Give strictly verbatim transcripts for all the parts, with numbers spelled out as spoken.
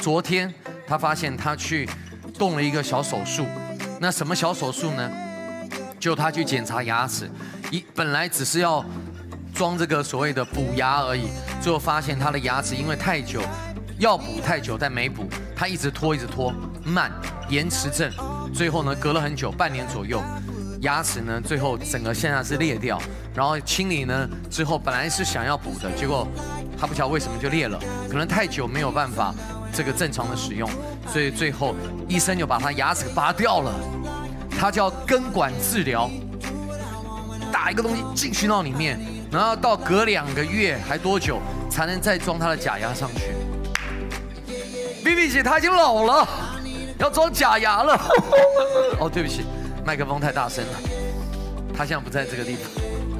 昨天他发现他去动了一个小手术，那什么小手术呢？就他去检查牙齿，一本来只是要装这个所谓的补牙而已，最后发现他的牙齿因为太久，要补太久但没补，他一直拖一直拖，慢延迟症，最后呢隔了很久，半年左右，牙齿呢最后整个现在是裂掉，然后清理呢之后本来是想要补的，结果他不晓得为什么就裂了，可能太久没有办法这个正常的使用，所以最后医生就把他牙齿拔掉了，他叫根管治疗，打一个东西进去到里面。然后到隔两个月还多久才能再装他的假牙上去 ？B B 姐她已经老了，要装假牙了。哦，对不起，麦克风太大声了。她现在不在这个地方。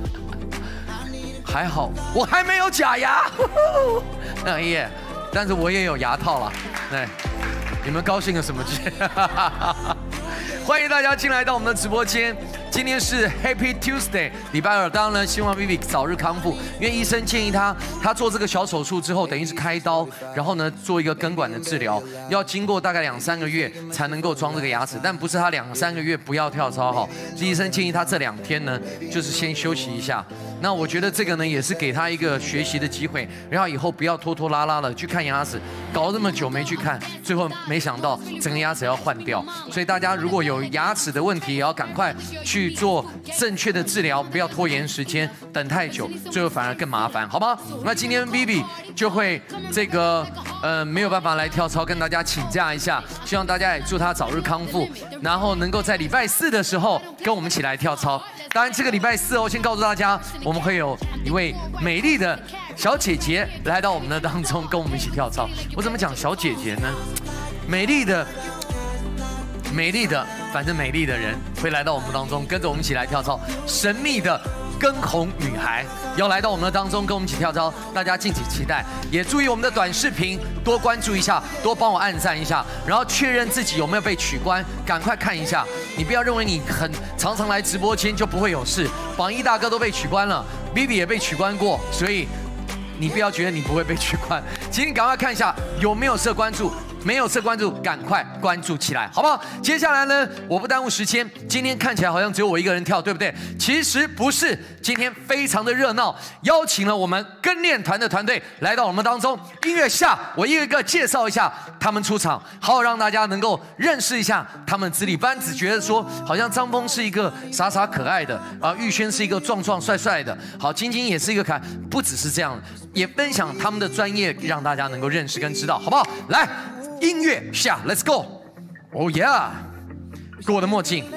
还好我还没有假牙。哎耶，但是我也有牙套了。对，你们高兴个什么劲？欢迎大家进来到我们的直播间。今天是 Happy Tuesday， 礼拜二。当然呢，希望 Vivi 早日康复，因为医生建议他，他做这个小手术之后，等于是开刀，然后呢做一个根管的治疗，要经过大概两三个月才能够装这个牙齿，但不是他两三个月不要跳操哈，医生建议他这两天呢，就是先休息一下。那我觉得这个呢，也是给他一个学习的机会，然后以后不要拖拖拉拉的去看牙齿，搞这么久没去看，最后没想到整个牙齿要换掉。所以大家如果有牙齿的问题，也要赶快去做正确的治疗，不要拖延时间，等太久，最后反而更麻烦，好吗？那今天 Vivi 就会这个呃没有办法来跳操，跟大家请假一下，希望大家也祝他早日康复，然后能够在礼拜四的时候跟我们一起来跳操。当然，这个礼拜四哦，先告诉大家，我们会有一位美丽的小姐姐来到我们的当中，跟我们一起跳操。我怎么讲小姐姐呢？美丽的。美丽的，反正美丽的人会来到我们当中，跟着我们一起来跳操。神秘的根红女孩要来到我们的当中，跟我们一起跳操，大家敬请期待。也注意我们的短视频，多关注一下，多帮我按赞一下，然后确认自己有没有被取关，赶快看一下。你不要认为你很常常来直播间就不会有事，榜一大哥都被取关了 ，Vivi 也被取关过，所以你不要觉得你不会被取关，请你赶快看一下有没有设关注。没有设关注，赶快关注起来，好不好？接下来呢，我不耽误时间。今天看起来好像只有我一个人跳，对不对？其实不是，今天非常的热闹，邀请了我们跟练团的团队来到我们当中。音乐下，我一个一个介绍一下他们出场，好好让大家能够认识一下他们资历。不然只觉得说，好像张峰是一个傻傻可爱的，啊，玉轩是一个壮壮帅帅的，好，晶晶也是一个可爱，不只是这样，也分享他们的专业，让大家能够认识跟知道，好不好？来。音乐下 ，Let's go！Oh yeah！ 给我的墨镜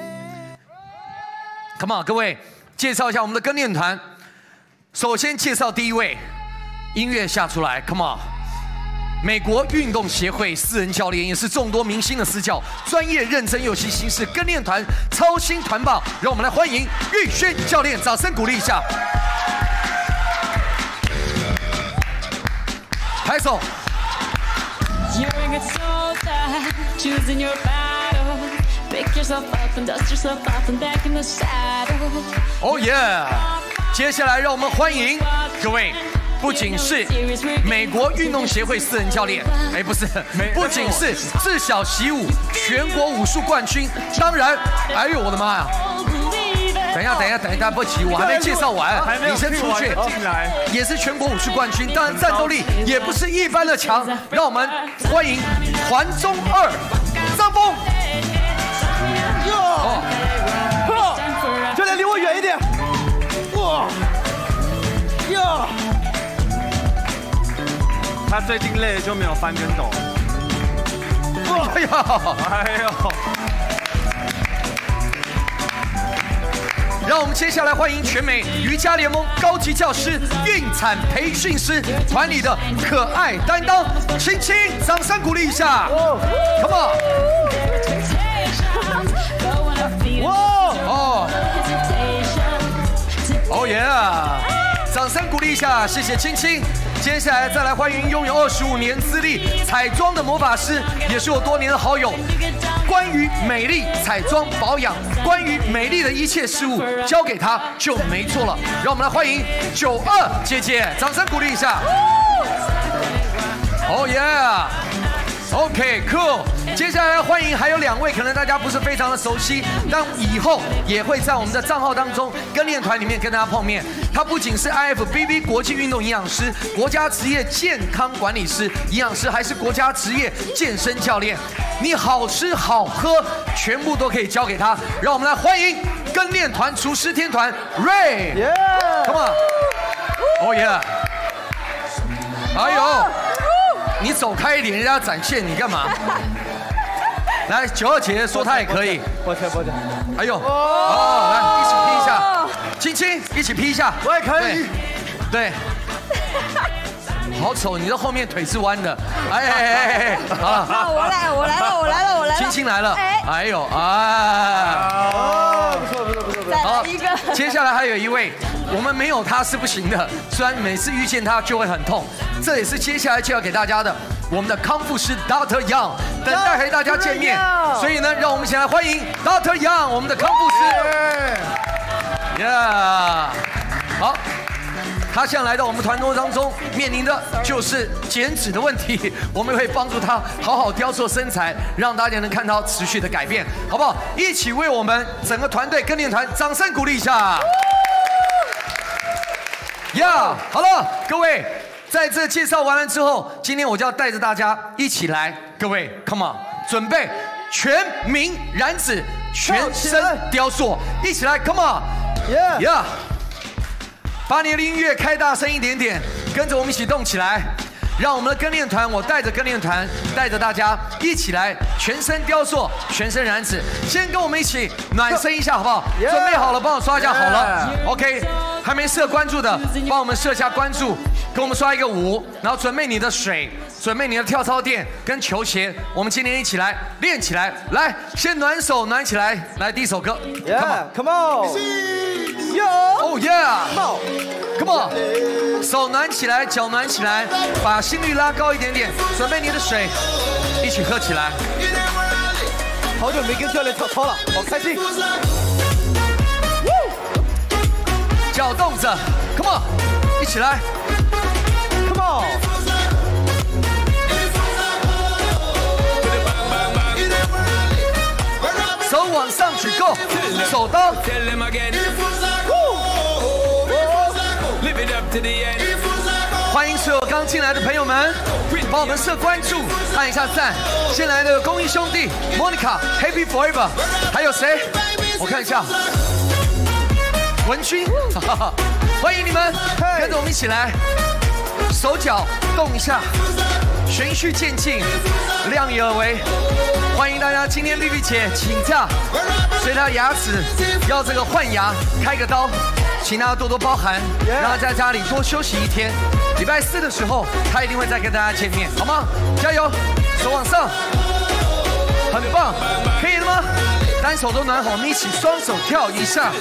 ，Come on， 各位，介绍一下我们的跟练团。首先介绍第一位，音乐下出来 ，Come on！ 美国运动协会私人教练，也是众多明星的私教，专业认真又细心，是跟练团超新团棒。让我们来欢迎玉轩教练，掌声鼓励一下。拍手。You're a soldier, choosing your battle. Pick yourself up and dust yourself off and back in the saddle. Oh yeah！ 接下来让我们欢迎各位，不仅是美国运动协会私人教练，哎，不是，不仅是自小习武全国武术冠军，当然，哎呦我的妈呀！等一下，等一下，等一下，不急，我还没介绍完，你先出去。也是全国武术冠军，当然战斗力也不是一般的强。让我们欢迎团中二张峰。哦，教练离我远一点。哇，呀！他最近累了就没有翻跟斗。哎呀，哎呦！让我们接下来欢迎全美瑜伽联盟高级教师、孕产培训师团里的可爱担当青青，掌声鼓励一下 ，Come on！ 哇哦，哦耶！掌声鼓励一下，谢谢青青。接下来再来欢迎拥有二十五年资历彩妆的魔法师，也是我多年的好友。关于美丽彩妆保养，关于美丽的一切事物，交给她就没错了。让我们来欢迎九二姐姐，掌声鼓励一下。Oh yeah！ Oh OK cool。接下来欢迎还有两位，可能大家不是非常的熟悉，但以后也会在我们的账号当中跟练团里面跟大家碰面。他不仅是 I F B B 国际运动营养师、国家职业健康管理师、营养师，还是国家职业健身教练。你好吃好喝，全部都可以交给他。让我们来欢迎跟练团厨师天团 Ray。Come on。Oh yeah。哎呦，你走开一点，人家展现你干嘛？来，九二姐姐说她也可以。 抱歉抱歉。 哎呦，哦，来一起劈一下，青青一起劈一下。 我也可以。 对。好丑，你的后面腿是弯的。哎哎哎哎，好了。 好，我来，我来了，我来了，我来了。 青青来了。哎呦，啊。 哦，不错不错不错不错。 好，一个。 接下来还有一位，我们没有他是不行的，虽然每次遇见他就会很痛。这也是接下来就要给大家的我们的康复师 Doctor Yang 等待和大家见面，所以呢，让我们一起来欢迎 Doctor Yang 我们的康复师。Yeah， 好，他现在来到我们团队当中，面临的就是减脂的问题，我们会帮助他好好雕塑身材，让大家能看到持续的改变，好不好？一起为我们整个团队跟练团掌声鼓励一下。呀， yeah， 好了，各位。在这介绍完了之后，今天我就要带着大家一起来，各位 ，come on， 准备全民燃脂，全身雕塑，一起来 ，come on，yeah， yeah， 把你的音乐开大声一点点，跟着我们一起动起来，让我们的跟练团，我带着跟练团，带着大家一起来全身雕塑，全身燃脂。先跟我们一起暖身一下，好不好？ Yeah， 准备好了，帮我刷一下好了 ，OK。还没设关注的，帮我们设下关注，跟我们刷一个五，然后准备你的水，准备你的跳操垫跟球鞋，我们今天一起来练起来。来，先暖手暖起来。来，第一首歌 ，Come on，Yo，Oh yeah，Come on， 手暖起来，脚暖起来，把心率拉高一点点，准备你的水，一起喝起来。 好久没跟教练跳操了，好开心。 脚动着 ，Come on， 一起来 ，Come on， 手往上举 ，Go， 手刀。欢迎所有刚进来的朋友们，帮我们设关注，按一下赞。先来的公益兄弟 ，Monica，Happy Forever， 还有谁？我看一下。文君，欢迎你们，跟着我们一起来，手脚动一下，循序渐进，量力而为。欢迎大家，今天丽丽姐请假，所以她牙齿要这个换牙，开个刀，请大家多多包涵，让她在家里多休息一天。礼拜四的时候，她一定会再跟大家见面，好吗？加油，手往上，很棒，可以了吗？单手都暖好，我们一起双手跳一下，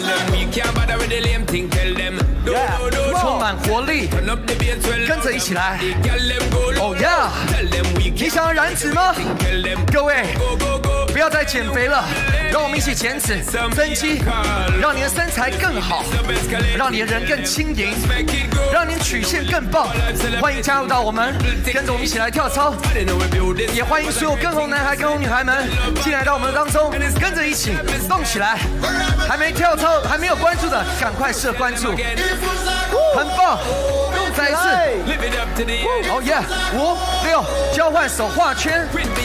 yeah， 充满活力，跟着一起来。Oh yeah！ 你想要燃脂吗？各位，不要再减肥了，让我们一起减脂增肌，让你的身材更好，让你的人更轻盈，让你的曲线更棒。欢迎加入到我们，跟着我们一起来跳操。也欢迎所有跟红男孩、跟红女孩们进来到我们当中，跟着一起动起来。还没跳操、还没有关注的，赶快设关注，很棒！再一次，哦耶！五六，交换手画圈，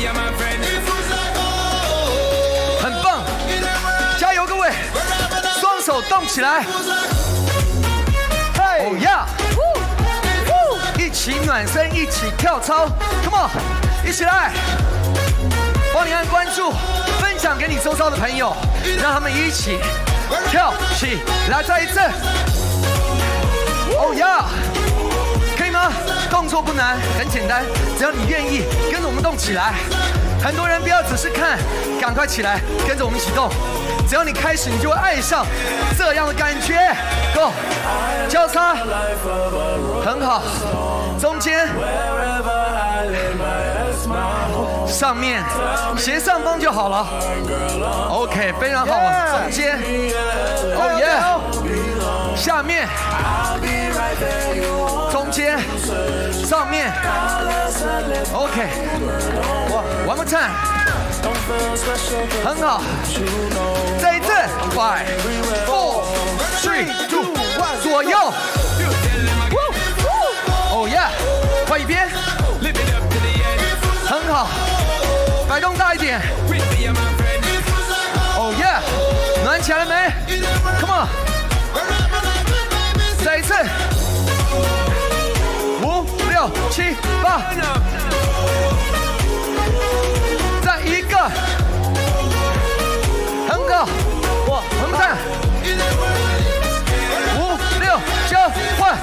很棒！加油，各位！双手动起来！哦呀！一起暖身，一起跳操 ，Come on， 一起来！帮你按关注，分享给你周遭的朋友，让他们一起跳起来！再一次，哦呀！可以吗？动作不难，很简单，只要你愿意跟着我们动起来。很多人不要只是看，赶快起来，跟着我们一起动。只要你开始，你就会爱上这样的感觉。Go， 交叉，很好，中间，上面，斜上方就好了。OK， 非常好，中间，哦耶，下面。中间，上面 ，OK， 哇， ，one more time， 很好，再一次 ，five four three two one， 左右，哦耶，换一边，很好，摆动大一点，哦耶，暖起来了没 ？Come on， 再一次。 五六七八，再一个，很好，哇，很赞，五六九换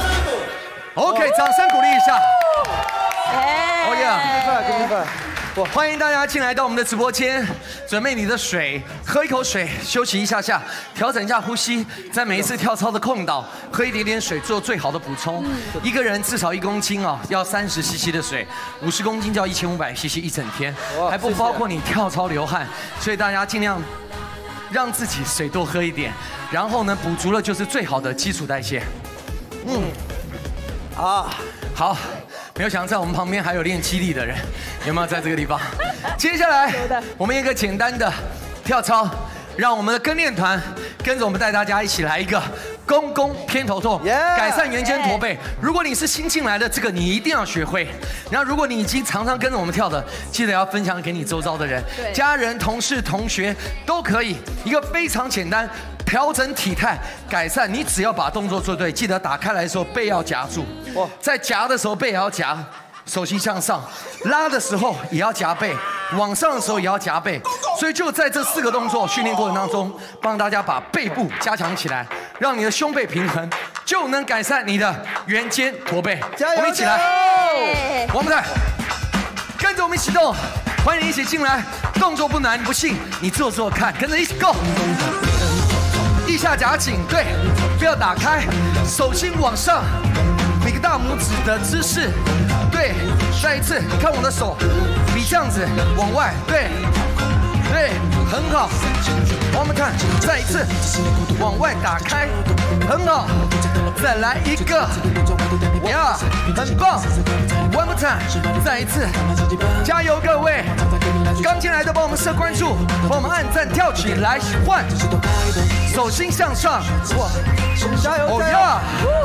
，OK， 掌声鼓励一下，哦耶， 明白，明白。 欢迎大家进来到我们的直播间，准备你的水，喝一口水，休息一下下，调整一下呼吸，在每一次跳操的空档，喝一点点水做最好的补充。一个人至少一公斤啊，要三十 C C 的水，五十公斤就要一千五百 C C 一整天，还不包括你跳操流汗，所以大家尽量让自己水多喝一点，然后呢，补足了就是最好的基础代谢。嗯，啊，好。 没有想到在我们旁边还有练肌力的人，有没有在这个地方？接下来我们一个简单的跳操，让我们的跟练团跟着我们带大家一起来一个公公偏头痛， Yeah. 改善圆肩驼背。如果你是新进来的，这个你一定要学会。然后如果你已经常常跟着我们跳的，记得要分享给你周遭的人，家人、同事、同学都可以。一个非常简单。 调整体态，改善。你只要把动作做对，记得打开来的时候背要夹住。哇，在夹的时候背也要夹，手心向上；拉的时候也要夹背，往上的时候也要夹背。所以就在这四个动作训练过程当中，帮大家把背部加强起来，让你的胸背平衡，就能改善你的圆肩驼背。 加油！ 我们一起来，我们来，跟着我们一起动，欢迎你一起进来。动作不难，你不信你做做看，跟着一起 go。 腋下夹紧，对，不要打开，手心往上，比个大拇指的姿势，对，再一次，你看我的手，比这样子往外，对，对，很好，我们看，再一次，往外打开，很好，再来一个，呀，很棒 ，one more time， 再一次，加油各位！ 刚进来的帮我们设关注，帮我们按赞跳起来换，手心向上，哇， 加油！ 哦呀！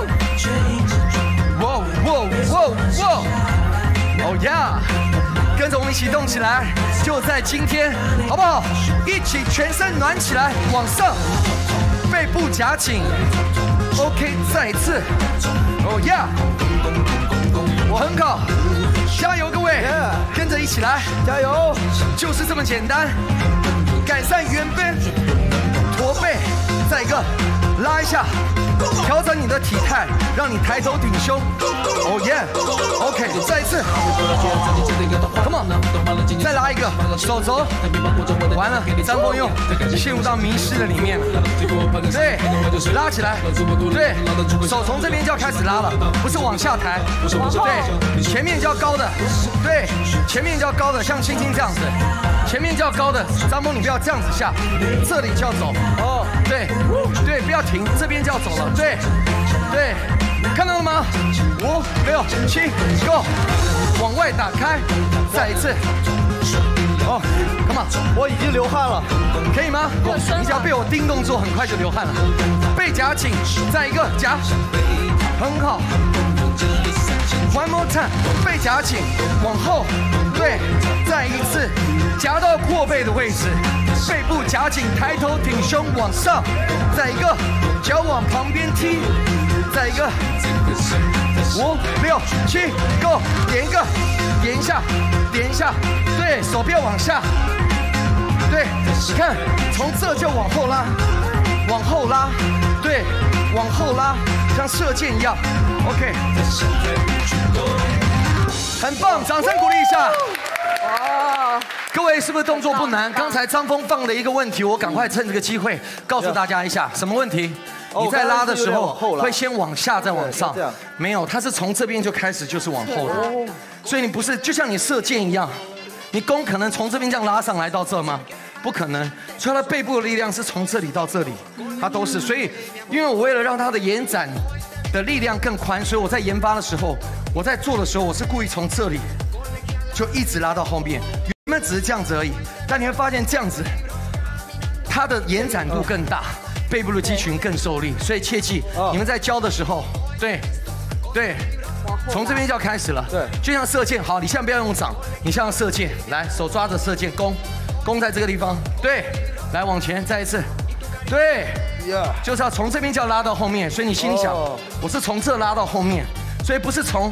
哇哇哇哇！哦呀！跟着我们一起动起来，就在今天，好不好？一起全身暖起来，往上，背部夹紧 ，OK， 再一次，哦呀！很好。 加油，各位！ Yeah. 跟着一起来， 加油！ 就是这么简单，改善圆背、驼背，再一个拉一下，调整你的体态，让你抬头顶胸。哦耶 ！OK， 再一次 ，Come on， 再拉一个，手肘，完了，张光佑陷入到迷失的里面了。对，拉起来，对，手从这边就要开始拉了，不是往下抬，对，前面就要高的，对，前面就要高的，像青青这样子，前面就要高的，张峰你不要这样子下，这里就要走，哦，对，对，不要停，这边就要走了，对，对。 看到了吗？五六七 ，Go！ 往外打开，再一次。哦 ，Come on！ 我已经流汗了， 可以吗？你只要被我盯动作，很快就流汗了。背夹紧，再一个夹，很好。One more time， 背夹紧，往后，对，再一次，夹到阔背的位置，背部夹紧，抬头挺胸往上，再一个，脚往旁边踢。 再一个，五六七 ，Go！ 点一个，点一下，点一下，对手不要往下，对，你看，从这就往后拉，往后拉，对，往后拉，像射箭一样 ，OK， 很棒，掌声鼓励一下。哇，各位是不是动作不难？刚才张峰放了一个问题，我赶快趁这个机会告诉大家一下，什么问题？ 你在拉的时候会先往下再往上，没有，它是从这边就开始就是往后的，所以你不是就像你射箭一样，你弓可能从这边这样拉上来到这吗？不可能，所以它的背部的力量是从这里到这里，它都是。所以，因为我为了让它的延展的力量更宽，所以我在研发的时候，我在做的时候，我是故意从这里就一直拉到后面。原们只是这样子而已，但你会发现这样子，它的延展度更大，背部的肌群更受力，所以切记，你们在教的时候，对，对。从这边就要开始了， 对， 就像射箭，好，你现在不要用掌，你像射箭，来，手抓着射箭，弓，弓在这个地方，对，来往前，再一次，对， Yeah. 就是要从这边就要拉到后面，所以你心里想， Oh. 我是从这拉到后面，所以不是从，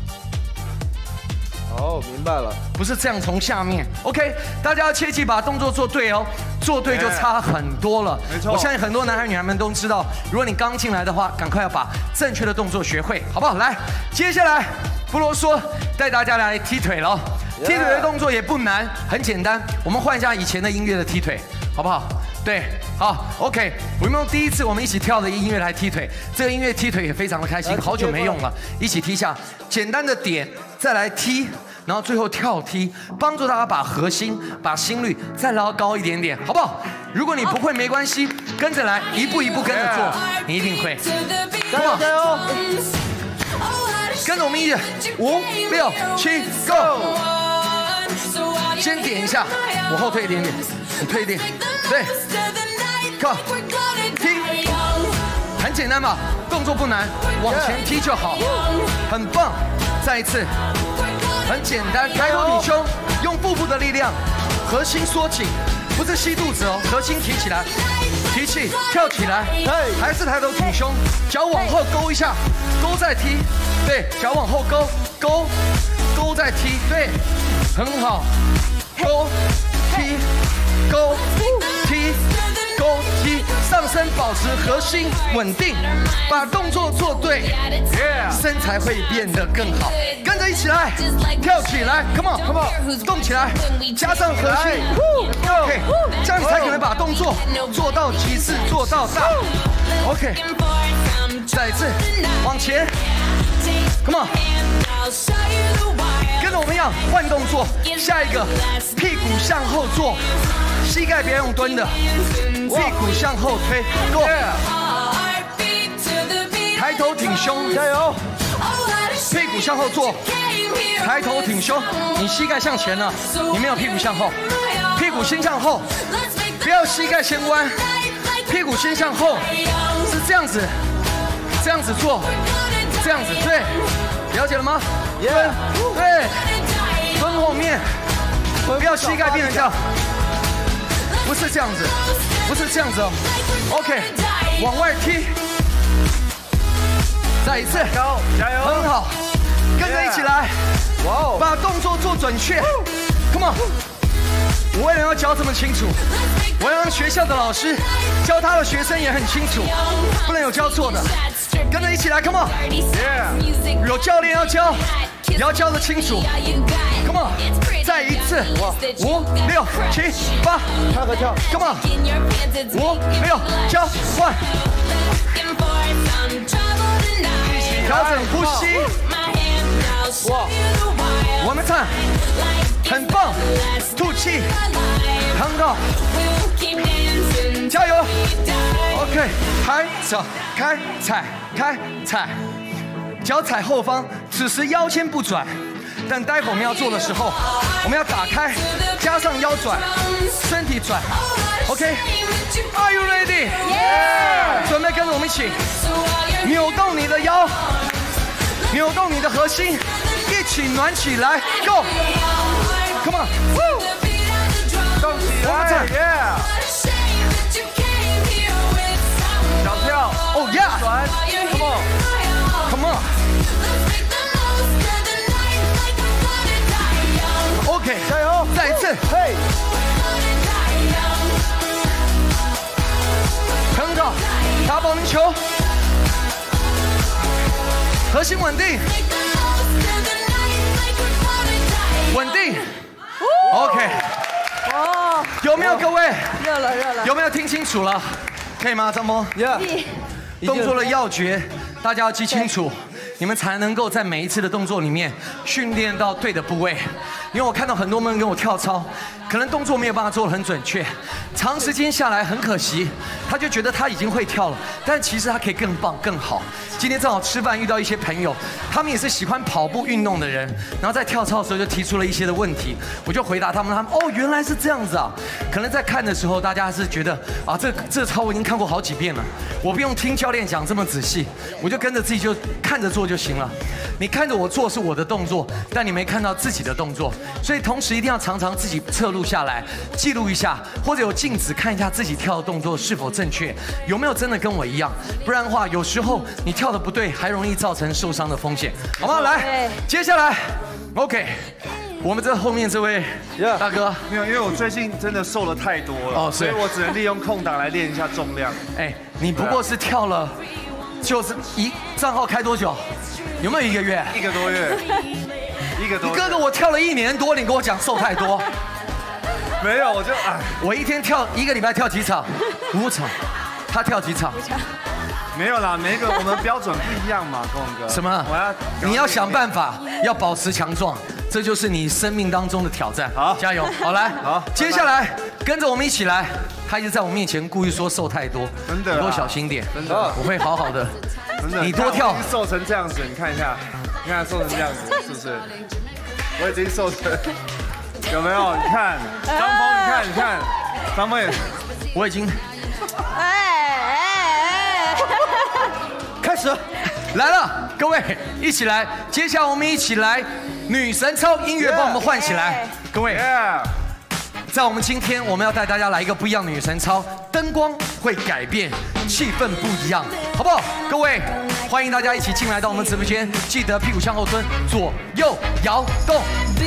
哦，明白了， 不是这样从下面 ，OK， 大家要切记把动作做对哦，做对就差很多了。 没错， 我相信很多男孩女孩们都知道，如果你刚进来的话，赶快要把正确的动作学会，好不好？来，接下来不啰嗦，带大家来踢腿了。踢腿的动作也不难，很简单，我们换一下以前的音乐的踢腿，好不好？对，好 ，OK， 我们用第一次我们一起跳的音乐来踢腿，这个音乐踢腿也非常的开心，好久没用了，一起踢一下，简单的点，再来踢。然后最后跳踢，帮助大家把核心、把心率再拉高一点点，好不好？如果你不会没关系，跟着来，一步一步跟着做，你一定会。 加油加油！ 跟着我们一起，五、六、七 ，Go！ 先点一下，往后退一点点，你退一点，对 ，Go！ 踢，很简单吧？动作不难，往前踢就好，很棒。再一次。很简单，抬头挺胸，用腹部的力量，核心缩紧，不是吸肚子哦，核心提起来，提气，跳起来，还是抬头挺胸，脚往后勾一下，勾再踢，对，脚往后勾，勾，勾再踢，对，很好，勾，踢，勾，踢。勾踢，上身保持核心稳定，把动作做对， yeah. 身材会变得更好。跟着一起来，跳起来 ，Come on，Come on， 动起来，加上核心 ，OK， 这样你才可能把动作做到极致，做到大 ，OK， 再一次往前 ，Come on， 跟着我们一样换动作，下一个屁股向后坐。膝盖别用蹲的，屁股向后推 ，Go！ 抬头挺胸，加油！屁股向后坐，抬头挺胸，你膝盖向前了，你没有屁股向后，屁股先向后，不要膝盖先弯，屁股先向后，是这样子，这样子做，这样子对，了解了吗？蹲，对，蹲后面，不要膝盖变成这样。不是这样子，不是这样子哦。OK， 往外踢，再一次，加油，很好，跟着一起来，哇哦，把动作做准确 ，Come on！ 我为了要教这么清楚，我要让学校的老师教他的学生也很清楚，不能有教错的，跟着一起来 ，Come on！ 有教练要教，也要教得清楚 ，Come on！ 再一次，五六七八， 看和跳 ，Come on！ 五六交换，调整呼吸，哇，我们唱，很棒，吐气，很好，加油 ，OK， 开脚，开踩，开踩，脚踩后方，此时腰先不转。但待会我们要做的时候，我们要打开，加上腰转，身体转 ，OK？Are you ready？ Yeah！ 准备跟着我们一起扭动你的腰，扭动你的核心，一起暖起来 ，Go！Come on！ 动起来 ，Yeah！ 小跳 ，Oh yeah！ 转 ，Come on！Come on！OK， 加油！ 再一次， 嘿， 很好，打保龄球，核心稳定，稳定 ，OK， 哦， 有没有各位？ 热了热了， 有没有听清楚了？可以吗，张峰？ Yeah， 动作的要诀，大家要记清楚。你们才能够在每一次的动作里面训练到对的部位，因为我看到很多人跟我跳操， 可能动作没有办法做得很准确，长时间下来很可惜，他就觉得他已经会跳了，但其实他可以更棒更好。今天正好吃饭遇到一些朋友，他们也是喜欢跑步运动的人，然后在跳操的时候就提出了一些的问题，我就回答他们，他们哦原来是这样子啊。可能在看的时候，大家是觉得啊这这操我已经看过好几遍了，我不用听教练讲这么仔细，我就跟着自己就看着做就行了。你看着我做是我的动作，但你没看到自己的动作，所以同时一定要常常自己侧录下来，记录一下，或者有镜子看一下自己跳的动作是否正确，有没有真的跟我一样。不然的话，有时候你跳的不对，还容易造成受伤的风险，好吗？来，接下来 ，OK。我们这后面这位大哥， 没有，因为我最近真的瘦了太多了，哦，所以我只能利用空档来练一下重量。 哎，你不过是跳了，就是一账号开多久？有没有一个月？ 一个多月，一个多月。 你哥哥我跳了一年多，你跟我讲瘦太多。 没有，我就哎， 我一天跳一个礼拜跳几场？五场。他跳几场？ 没有啦，每一个我们标准不一样嘛，跟我哥。 什么？ 我要， 你要想办法，要保持强壮，这就是你生命当中的挑战。 好， 加油！好来， 好， 接下来跟着我们一起来。他一直在我面前故意说瘦太多， 真的， 你给我小心点， 真的， 我会好好的。 真的， 你多跳， 瘦成这样子，你看一下，你看瘦成这样子，是不是？我已经瘦成，有没有？你看，张峰，你看，你看，张峰也， 我已经。 哎哎哎！ 开始，来了，各位一起来。接下来我们一起来女神操，音乐帮我们换起来。各位，在我们今天我们要带大家来一个不一样的女神操，灯光会改变，气氛不一样，好不好？各位，欢迎大家一起进来到我们直播间，记得屁股向后蹲，左右摇动。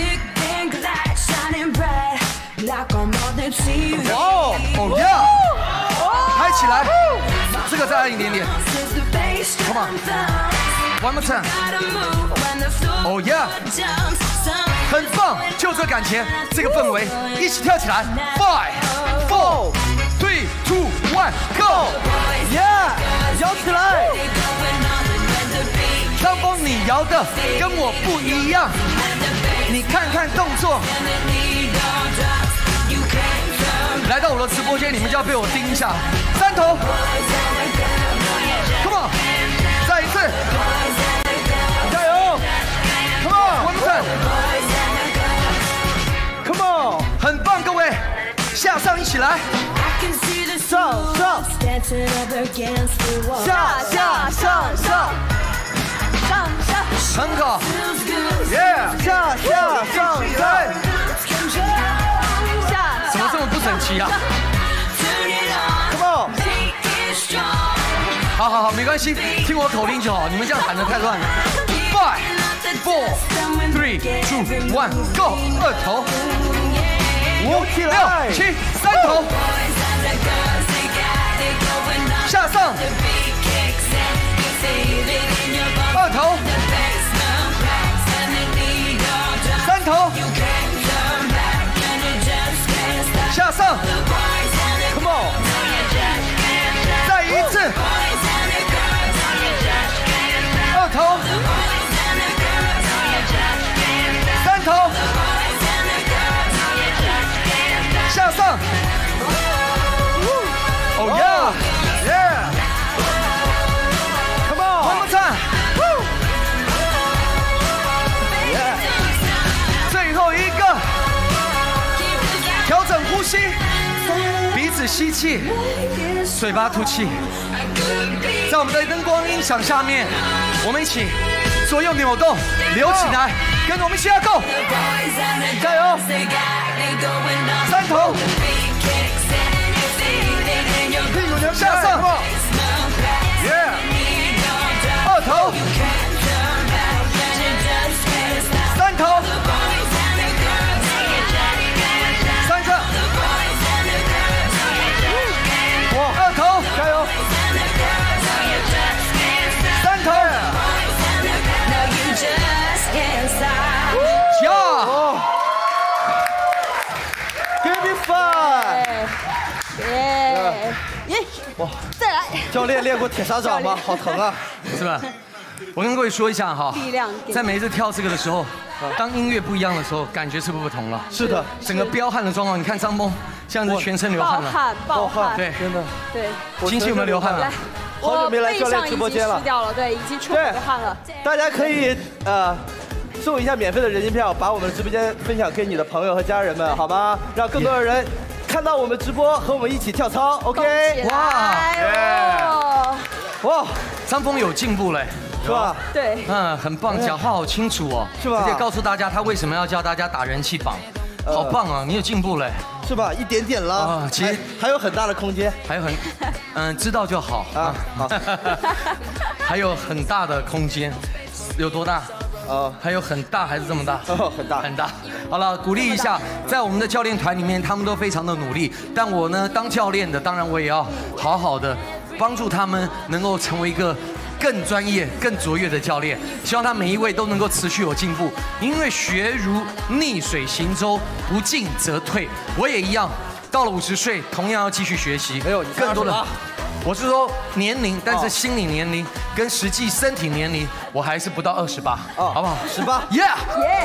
哦哦呀！抬起来，这个再来一点点。Come on, one more time. Oh yeah， 很棒，就这感觉，这个氛围，一起跳起来。Five, four, three, two, one, go! Yeah， 摇起来。 张峰，你摇的跟我不一样，你看看动作。来到我的直播间，你们就要被我盯一下。三头 ，Come on， 再一次， 加油 ，Come on， one more time，Come on， 很棒，各位，下上一起来， 上上，下下上上，上下， 很好 ，Yeah， 下下上上。 怎么这么不整齐啊 ？Come on！ 好好好，没关系，听我口令就好。你们这样喊得太乱了。Five, four, three, two, one, go！ 二头，五、六、七，三头，下上，二头，三头。下上 ，Come on， 再一次，二头，三头，下上 ，Oh yeah， yeah，Come on， one more time， 最后一个。调整呼吸，鼻子吸气，嘴巴吐气。在我们的灯光音响下面，我们一起左右扭动，留起来，跟着我们一起来 go， 加油！三头， 屁股扭下上 ，Yeah， 二頭，三頭。二頭，加油！三頭，加油 ！Give me five！ 耶耶！哇！再来！ 教练练过铁砂掌吗？好疼啊！ 是吧？我跟各位说一下哈， 力量， 在每一次跳这个的时候， 当音乐不一样的时候，感觉是不是不同了？ 是的， 整个彪悍的状况，你看张峰像是全身流暴汗了。 汗，暴汗， 对， 真的。 对。 金星有没有流汗来啊？， 好久没来教练直播间了我背上已经湿掉了，对，已经出很多汗了。 大家可以呃送一下免费的人金票，把我们直播间分享给你的朋友和家人们，好吗？让更多的人看到我们直播，和我们一起跳操。OK， 哇， 哇， 张峰有进步嘞。 是吧？ 对， 嗯，很棒，讲话好清楚哦， 是吧而且告诉大家他为什么要教大家打人气榜，好棒啊！你有进步嘞， 是吧？一点点了， 啊其实还还有很大的空间还有很，嗯，知道就好啊啊。 好， 还有很大的空间，有多大？ 哦， 还有很大还是这么大？ 哦很大很大。好了，鼓励一下，在我们的教练团里面，他们都非常的努力。但我呢，当教练的，当然我也要好好的帮助他们，能够成为一个更专业、更卓越的教练。希望他每一位都能够持续有进步，因为学如逆水行舟，不进则退。我也一样，到了五十岁，同样要继续学习。 没有你更多的二十八。 我是说年龄，但是心理年龄跟实际身体年龄，我还是不到二十八， 哦好不好？ 十八。 Yeah， 耶，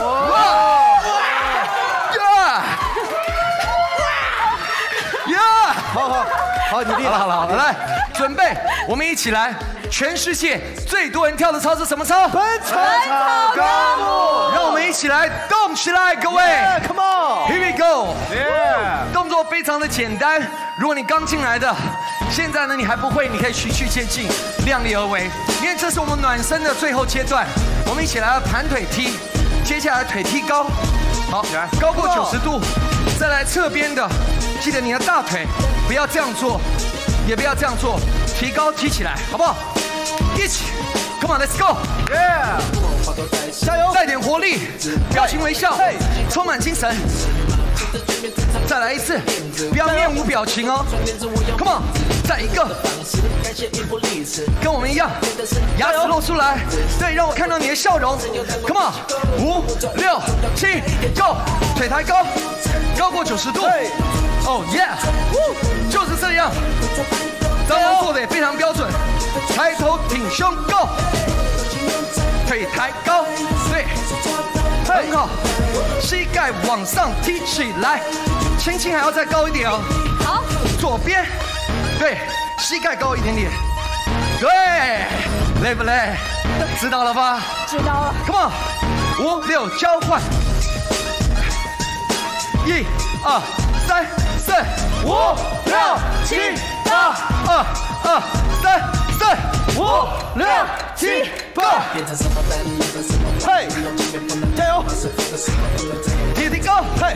Yeah， 好好好，你厉害， 好了好了好了，来准备，我们一起来，全世界最多人跳的操是什么操？ 奔驰草纲目， 让我们一起来动起来，各位 ，Come on， ，Here we go。 耶！ 动作非常的简单，如果你刚进来的，现在呢你还不会，你可以循序渐进，量力而为，因为这是我们暖身的最后阶段。我们一起来盘腿踢，接下来腿踢高，好， 来高过九十度，再来侧边的，记得你的大腿不要这样做，也不要这样做，提高踢起来，好不好？一起 ，Come on，Let's go。 耶！ 加油！ 带点活力，表情微笑嘿， 充满精神。再来一次，不要面无表情哦。Come on，再一个，跟我们一样，牙齿露出来，对，让我看到你的笑容。Come on， 五六七 ，Go， 腿抬高，高过九十度。Oh yeah， 就是这样。张峰做的也非常标准，抬头挺胸 ，Go， 腿抬高，对。很好，膝盖往上踢起来，轻轻还要再高一点哦。 好， 左边，对，膝盖高一点点，对，累不累？知道了吧知道了。 ？Come on， 五六交换，一、二、三、四、五、六、七、八，二、二、三、四、五、六、七、八。 嘿，加油！ 体力高，嘿，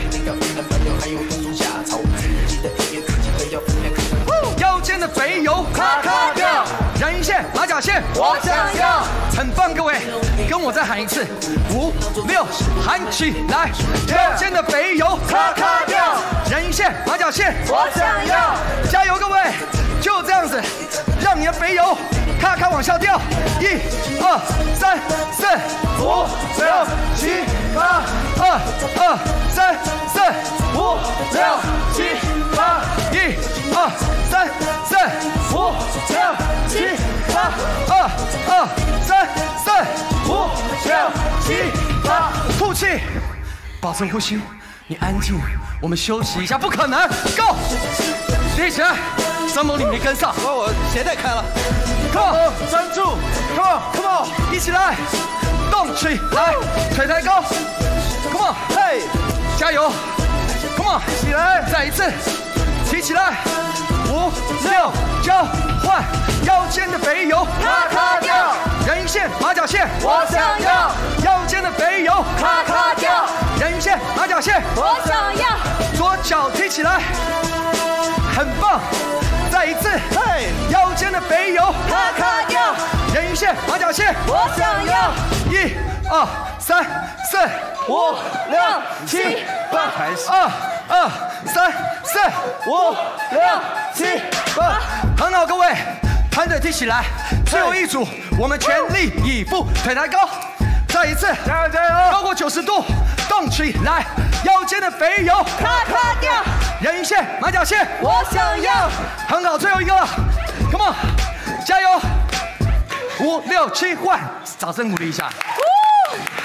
腰间的肥油咔咔掉，人鱼线、马甲线，我想要，很棒，各位，跟我再喊一次，五六，喊起来，腰间的肥油咔咔掉，人鱼线、马甲线，我想要，加油，各位，就这样子，让你的肥油咔咔往下掉，一、二、三、四、五、六、七、八，二、二、三、四、五、六、七、八，一、二、三、四、五、六、七、八，二、二、三、四、五、六、七、八，吐气，保持呼吸，你安静，我们休息一下，不可能 ，Go， 立起来，张某你没跟上， 我我鞋带开了 ，Come on。 专注 Come on, come on， 一起来，动起来，腿抬高 ，Come on， 嘿， 加油 ，Come on， 起来，再一次，提起来，五六交换，腰间的肥油咔咔掉，人鱼线、马甲线，我想要，腰间的肥油咔咔掉，人鱼线、马甲线， 我想要。 左脚提起来，很棒，再一次， 嘿， 腰间的肥油咔咔掉，人鱼线、马甲线， 我想要。 一、二、三、四、五、六、七、八， 开始二、二、三、四、五、六、七、八，很好，各位，盘腿踢起来，最后一组，我们全力以赴，腿抬高，再一次， 加油加油！ 高过九十度，动起来，腰间的肥油咔咔掉， 人鱼线、马甲线， 我想要。 很好，最后一个了 ，Come on， 加油！五六七换，掌声鼓励一下。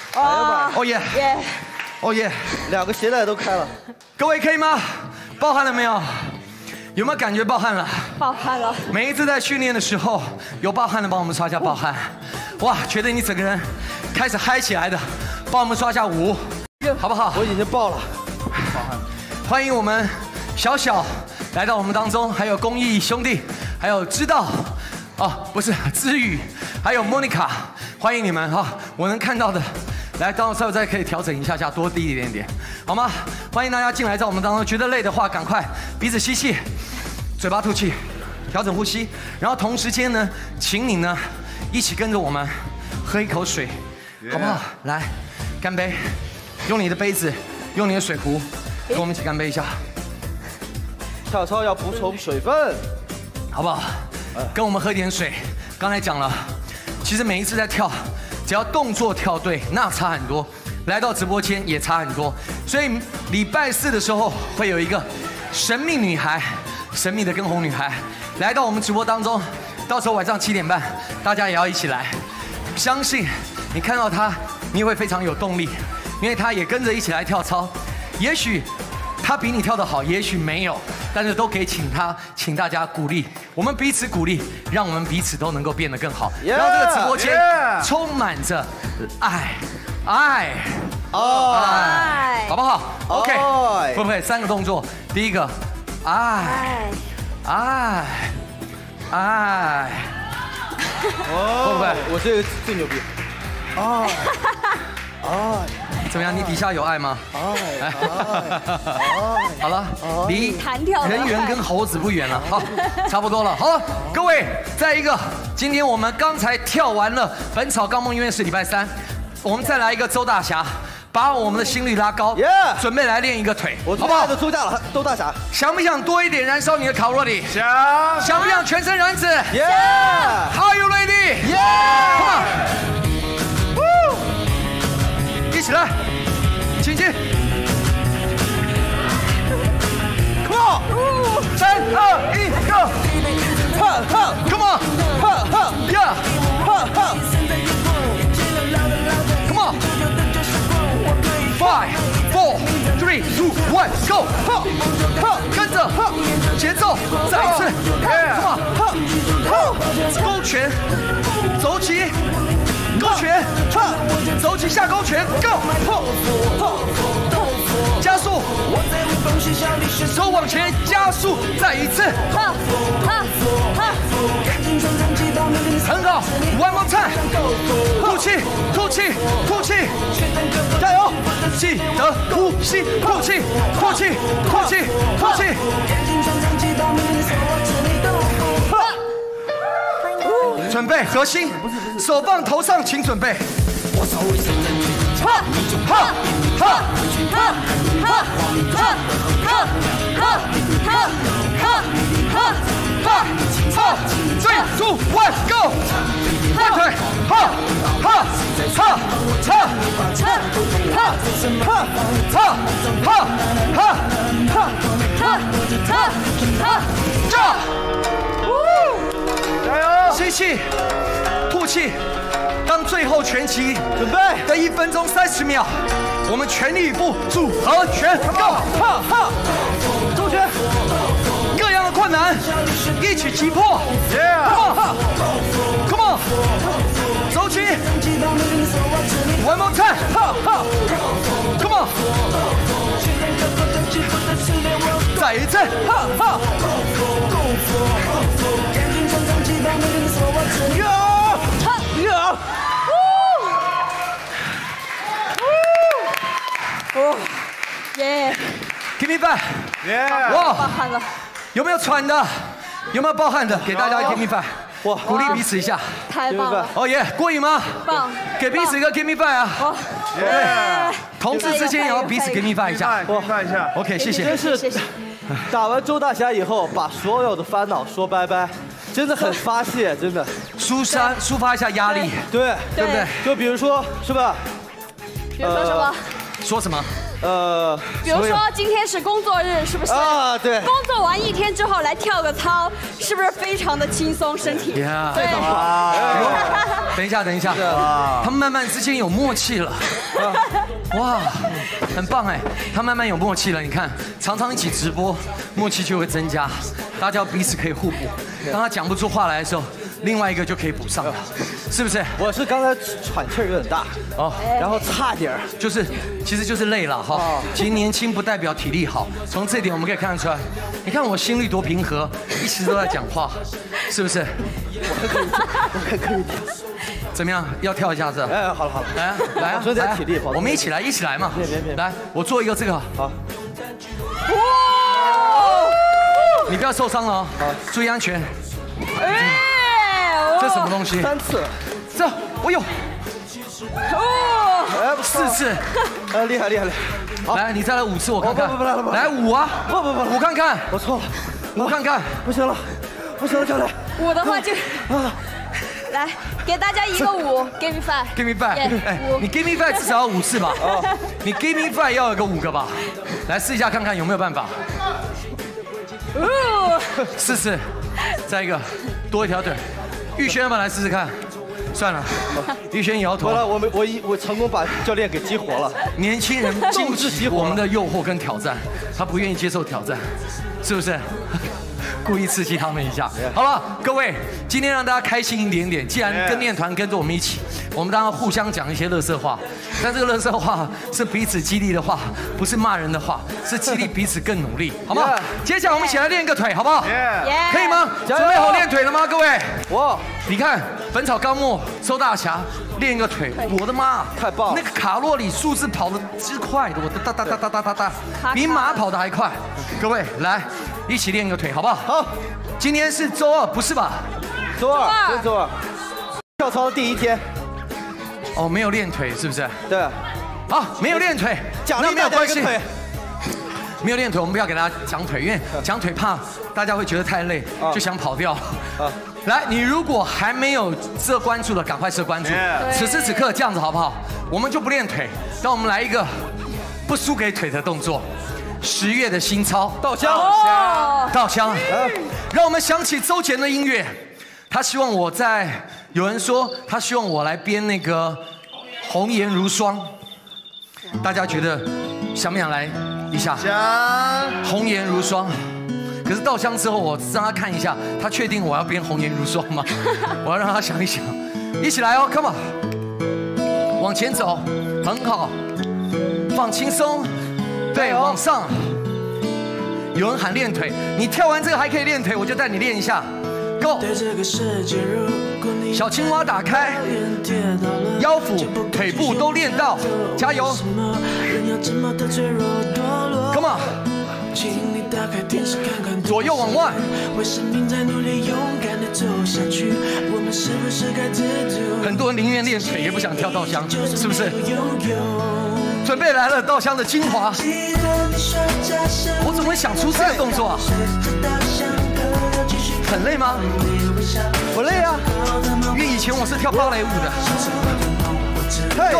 哇， 哦耶， 耶， 哦耶， 两个鞋带都开了。 各位可以吗？爆汗了没有？有没有感觉爆汗了？ 爆汗了。 每一次在训练的时候，有爆汗的帮我们刷下爆汗。哇，觉得你整个人开始嗨起来的，帮我们刷下五，好不好？ 我已经爆了。 欢迎我们小小来到我们当中，还有公益兄弟，还有知道，哦，不是知宇，还有莫妮卡，欢迎你们哈！我能看到的，来，到时候再可以调整一下下，多低一点点，好吗？欢迎大家进来，在我们当中，觉得累的话，赶快鼻子吸气，嘴巴吐气，调整呼吸，然后同时间呢，请你呢一起跟着我们喝一口水，好不好？来，干杯，用你的杯子，用你的水壶。跟我们一起干杯一下， 跳操要补充水分， 好不好？跟我们喝点水。刚才讲了，其实每一次在跳，只要动作跳对，那差很多。来到直播间也差很多。所以礼拜四的时候会有一个神秘女孩，神秘的跟红女孩来到我们直播当中。到时候晚上七点半，大家也要一起来。相信你看到她，你会非常有动力，因为她也跟着一起来跳操。也许他比你跳得好，也许没有，但是都可以请他，请大家鼓励，我们彼此鼓励，让我们彼此都能够变得更好， Yeah, 让这个直播间 yeah. 充满着爱，爱， 哦， 爱，好不好 ？OK， 爱会不会三个动作？第一个，爱，爱，爱， 哦， 会不会？ 我这个最牛逼，爱，爱。 怎么样？你底下有爱吗？ 爱， 好了，离弹跳的爱人猿跟猴子不远了，好，差不多了。好了，各位，再一个，今天我们刚才跳完了《本草纲目》，因为是礼拜三，我们再来一个周大侠，把我们的心率拉高， Yeah 准备来练一个腿，好不好我最爱的？周大了，周大侠， 想不想多一点燃烧你的卡路里？ 想想不想全身燃脂耶， ？Are you ready？ 耶， Come on！一起来，请进 ！Come on！ 三二一，Go！ 哈哈 Come on！ 哈哈 Yeah！ 哈哈 Come on! Five, four, three, two, one, go! 哈哈跟着节奏，再一次 ，Come on！ 哈哈勾拳，肘击，勾拳， 哈肘击下勾拳 ，Go！ 加速，手往前加速，再一次， 哈哈哈， 很好 ，One more time！ 吐气，吐气，吐气， 加油！ 记得呼吸，吐气，吐气，吐气，吐气。准备核心，手放头上，请准备。 哈哈哈哈哈哈哈哈哈哈哈哈哈，three two one go， 换腿，哈哈哈哈哈哈哈哈哈哈哈哈，炸！ 加油！ 吸气，吐气。当最后拳击准备的一分钟三十秒，我们全力以赴组合拳 ，Go！ 哈哈，周旋， 各样的困难一起击破 ，Yeah！ Come on， 走起 ，One more time， 哈哈 Come on， 再一次， 哈哈，呀呀， 哦，耶， Give me back， 耶！ 哇， 爆汗了， 有没有喘的？有没有暴汗的？给大家 Give me back， 哇鼓励彼此一下。 太棒了， 哦耶，过瘾吗？ 棒， 给彼此一个 Give me back 啊！ 哦， 耶！ 同志之间也要彼此 Give me back 一下。 我看一下， OK， 谢谢真。是谢谢， 打完周大侠以后，把所有的烦恼说拜拜，真的很发泄，真的。 抒发抒发一下压力， 对， 对不对？ 就比如说，是吧？ 比如说什么？ 说什么？ 呃， 比如说今天是工作日，是不是？ 啊，对。 工作完一天之后来跳个操，是不是非常的轻松身体？ 对。等一下，等一下，他们慢慢之间有默契了。哇，很棒哎，他慢慢有默契了。你看，常常一起直播，默契就会增加，大家彼此可以互补。当他讲不出话来的时候，另外一个就可以补上了，是不是？ 我是刚才喘气儿有点大哦，然后差点儿， 就是，其实就是累了哈。其实年轻不代表体力好，从这点我们可以看得出来。你看我心率多平和，一直都在讲话，是不是？ 我可以，我可以可以。 怎么样？要跳一下子？ 哎，好了好了， 来啊来啊！ 说点体力， 我们一起来，一起来嘛！ 别别别！ 来，我做一个这个。 好。 你不要受伤了哦，好，注意安全。 哎， 这什么东西？ 三次。 这，我有。 哦， 哎， 四次。 哎，厉害厉害厉害！ 来，你再来五次，我看看。 不不不不， 来五啊！ 不不不， 我看看。 我错了， 我看看。 不行了，不行了，教练。 我的话就啊。来，给大家一个五 ，Give me five，Give me five， 哎，你 Give me five 至少要五次吧？哦，你 Give me five 要有个五个吧？来试一下看看有没有办法。哦，试试，再一个，多一条腿。玉轩，要不要来试试看？算了，玉轩摇头。 好了，我们我一我成功把教练给激活了。 年轻人经不起我们的诱惑跟挑战，他不愿意接受挑战，是不是？故意刺激他们一下。好了，各位，今天让大家开心一点点。既然跟练团跟着我们一起，我们当然互相讲一些垃圾话，但这个垃圾话是彼此激励的话，不是骂人的话，是激励彼此更努力，好不好？接下来我们一起来练一个腿，好不好？可以吗？准备好练腿了吗，各位？哇，你看《本草纲目》周大侠练一个腿，我的妈， 太棒了！ 那个卡路里数字跑得之快的，我的哒哒哒哒哒哒哒，比马跑得还快。各位来。一起练一个腿，好不好？ 好， 今天是周二，不是吧？ 周二，今天周二，跳操的第一天。 哦，没有练腿，是不是？ 对。 好，没有练腿， 奖励没有关系。 没有练腿，我们不要给大家讲腿，因为讲腿怕大家会觉得太累，就想跑掉。来，你如果还没有设关注的，赶快设关注。此时此刻这样子好不好？我们就不练腿，让我们来一个不输给腿的动作。十月的新操， 稻香， 稻香，让我们想起周杰伦的音乐。他希望我在，有人说他希望我来编那个《红颜如霜》，大家觉得想不想来一下？ 想。 红颜如霜，可是稻香之后，我让他看一下，他确定我要编《红颜如霜》吗？我要让他想一想，一起来哦 ，Come on， 往前走，很好，放轻松。对，往上。有人喊练腿，你跳完这个还可以练腿，我就带你练一下。Go！ 小青蛙打开，腰腹、腿部都练到，加油 ！Come on！ 左右往外。很多人宁愿练腿，也不想跳稻香，是不是？准备来了，稻香的精华。我怎么会想出这个动作啊？很累吗？ 不累啊， 因为以前我是跳芭蕾舞的。 嘿，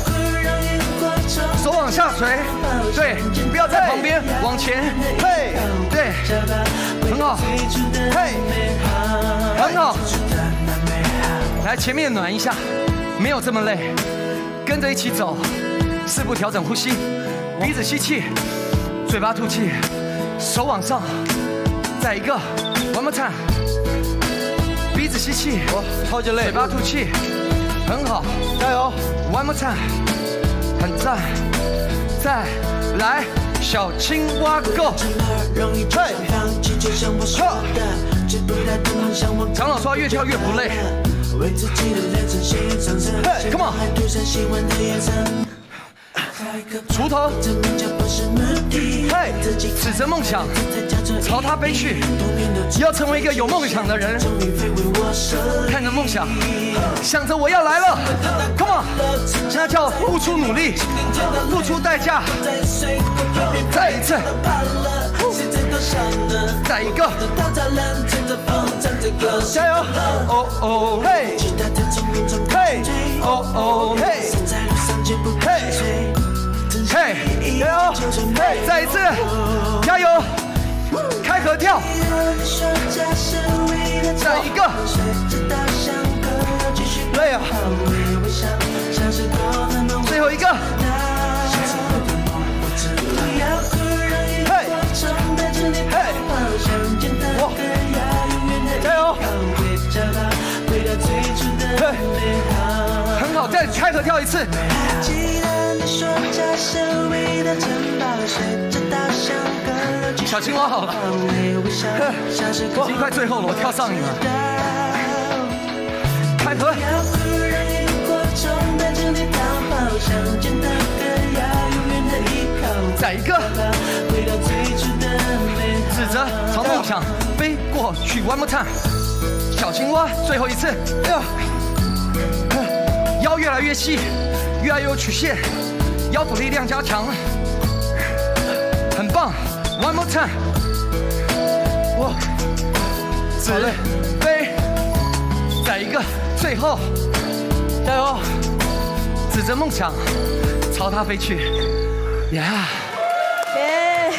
手往下垂，对，不要在旁边，往前， 嘿， 对，很好，嘿，很好。来，前面暖一下，没有这么累，跟着一起走。四步调整呼吸，鼻子吸气，嘴巴吐气，手往上，再一个 ，one more time， 鼻子吸气， 我超级累， 嘴巴吐气，很好， 加油 ，one more time， 很赞，再来，小青蛙 go， 嘿， 长老说越跳越不累，嘿 ，come on。锄头，嘿，指着梦想，朝他飞去，要成为一个有梦想的人。看着梦想，想着我要来了 ，Come on， 那叫付出努力，付出代价。再一次，再一个，加油！哦哦嘿，嘿，哦哦嘿，嘿。 嘿，加油！嘿，再一次，加油！开合跳，再一个，累啊！最后一个，嘿，嘿，哇，加油！嘿，很好，再开合跳一次。小青蛙好了，已经快最后了，我跳上瘾了。开合，再一个，指着朝梦想飞过去 ，one more time。小青蛙，最后一次，腰越来越细，越来越有曲线，腰部力量加强，很棒。One more time， 哇，直飞，再一个，最后，加油，指着梦想，朝它飞去，呀！耶！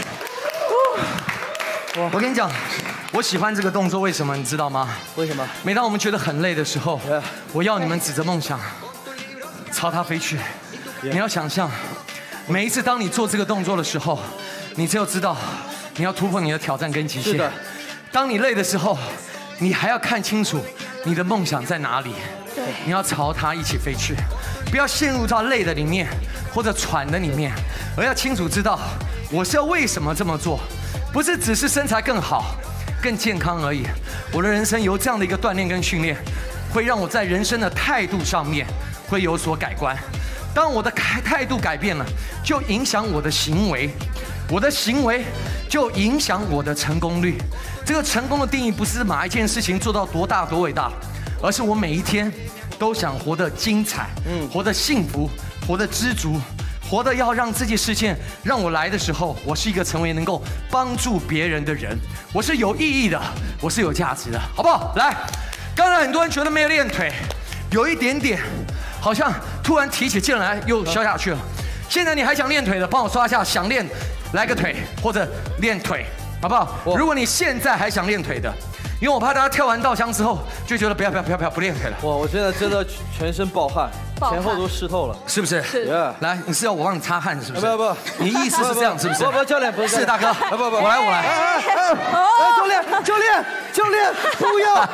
我跟你讲，我喜欢这个动作，为什么你知道吗？ 为什么？ 每当我们觉得很累的时候，我要你们指着梦想，朝它飞去。你要想象，每一次当你做这个动作的时候，你只有知道，你要突破你的挑战跟极限。 是的。 当你累的时候，你还要看清楚你的梦想在哪里。 对。 你要朝它一起飞去，不要陷入到累的里面或者喘的里面，而要清楚知道我是要为什么这么做，不是只是身材更好、更健康而已。我的人生由这样的一个锻炼跟训练，会让我在人生的态度上面会有所改观。当我的态度改变了，就影响我的行为，我的行为就影响我的成功率。这个成功的定义不是把一件事情做到多大多伟大，而是我每一天都想活得精彩，嗯，活得幸福，活得知足，活得要让这件事情让我来的时候，我是一个成为能够帮助别人的人，我是有意义的，我是有价值的，好不好？来，刚才很多人觉得没有练腿，有一点点。好像突然提起劲来又消下去了。现在你还想练腿的，帮我刷一下想练，来个腿或者练腿，好不好？如果你现在还想练腿的，因为我怕大家跳完稻香之后就觉得不要不要不要不要不练腿了。 哇，我现在真的全身暴汗，前后都湿透了， 是不是？ 是。 来，你是要我帮你擦汗是不是？ 不不， 你意思是这样是不是？ 不不，教练不是。 是大哥， 不不， 我来我来。 教练教练教练不要。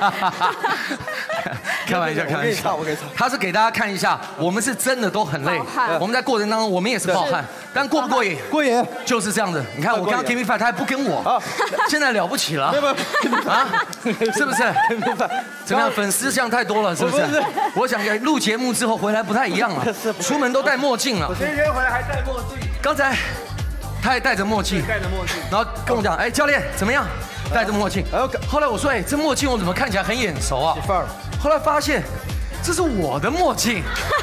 开玩笑，开玩笑， 我给你擦。 他是给大家看一下，我们是真的都很累，我们在过程当中我们也是暴汗，但过不过瘾？ 过瘾， 就是这样子。你看我刚刚 K V five 他还不跟我，现在了不起了，啊，是不是？怎么样？粉丝像太多了，是不是？我想录节目之后回来不太一样了，出门都戴墨镜了。 今天回来还戴墨镜。 刚才他还戴着墨镜， 戴着墨镜， 然后跟我讲，哎，教练怎么样？戴着墨镜。后来我说，哎，这墨镜我怎么看起来很眼熟啊？后来发现，这是我的墨镜。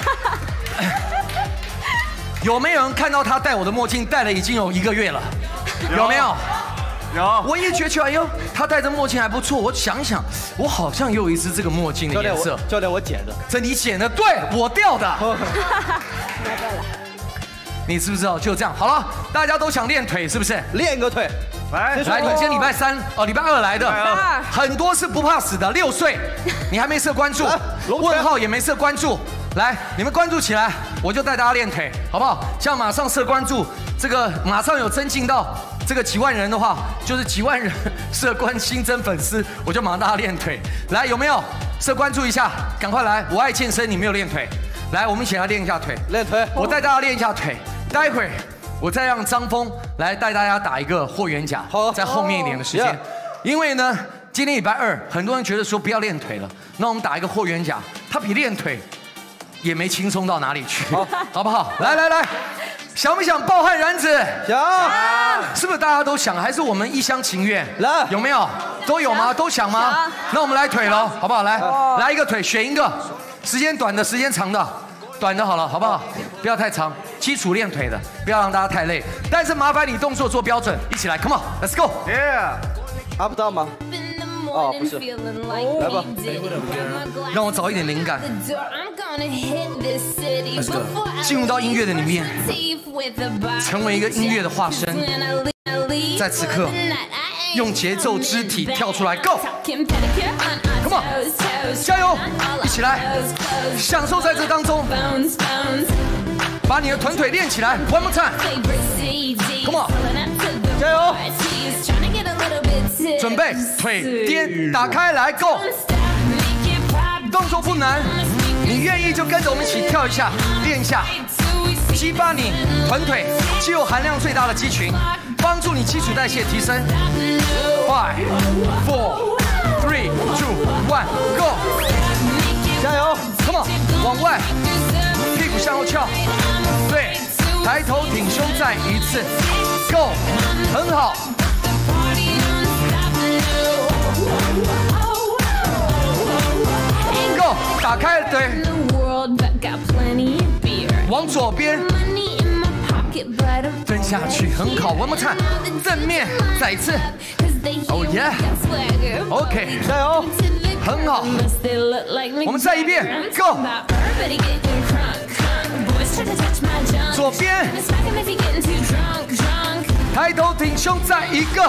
有没有人看到他戴我的墨镜戴了已经有一个月了？有没有？ 有。 我一觉得，哎呦，他戴着墨镜还不错。我想想，我好像也有一只这个墨镜的颜色。 教练，我剪的。 这你剪的？对，我掉的。你知不知道？就这样。好了，大家都想练腿，是不是？ 练个腿。 来来，你今天礼拜三哦，礼拜二来的，很多是不怕死的，六岁，你还没设关注，问号也没设关注，来，你们关注起来，我就带大家练腿，好不好？像马上设关注，这个马上有增进到这个几万人的话，就是几万人设关新增粉丝，我就马上大家练腿，来，有没有设关注一下？赶快来，我爱健身，你没有练腿，来，我们一起来练一下腿， 练腿， 我带大家练一下腿，待会儿。我再让张峰来带大家打一个霍元甲，在后面一点的时间，因为呢，今天礼拜二，很多人觉得说不要练腿了，那我们打一个霍元甲，它比练腿也没轻松到哪里去，好不好？来来来，想不想暴汗燃脂？ 想， 是不是大家都想？还是我们一厢情愿？ 来， 有没有？都有吗？都想吗？那我们来腿喽，好不好？来，来一个腿，选一个，时间短的，时间长的。短的好了，好不好？不要太长，基础练腿的，不要让大家太累。但是麻烦你动作做标准，一起来 ，Come on，Let's go。 Yeah， up down 吗？ 哦，不是，来吧， 让我找一点灵感。进入到音乐的里面，成为一个音乐的化身，在此刻用节奏肢体跳出来 ，Go！ Come on， 加油，一起来，享受在这当中，把你的臀腿练起来 ，One more time，Come on， 加油！ 准备，腿颠打开来 ，Go！ 动作不难，你愿意就跟着我们一起跳一下，练一下，激发你臀腿肌肉含量最大的肌群，帮助你基础代谢提升。Five, four, three, two, one, go！ 加油 ，Come on， 往外，屁股向后翘，对，抬头挺胸再一次 ，Go， 很好。Go， 打开腿，往左边蹲下去，很好。One more time， 正面再一次。Oh yeah，OK， 加油， 很好。我们再一遍 ，Go。左边，抬头挺胸再一个。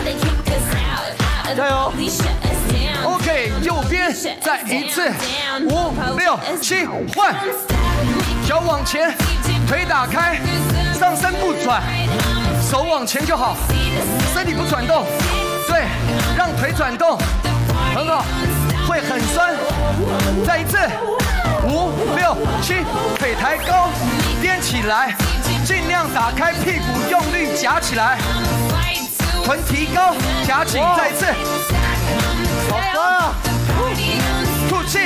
加油 OK， 右边再一次，五六七，换，脚往前，腿打开，上身不转，手往前就好，身体不转动，对，让腿转动，很好，会很酸。再一次，五六七，腿抬高，踮起来，尽量打开屁股，用力夹起来。臀提高，夹紧，再一次， 好酸啊！ 吐气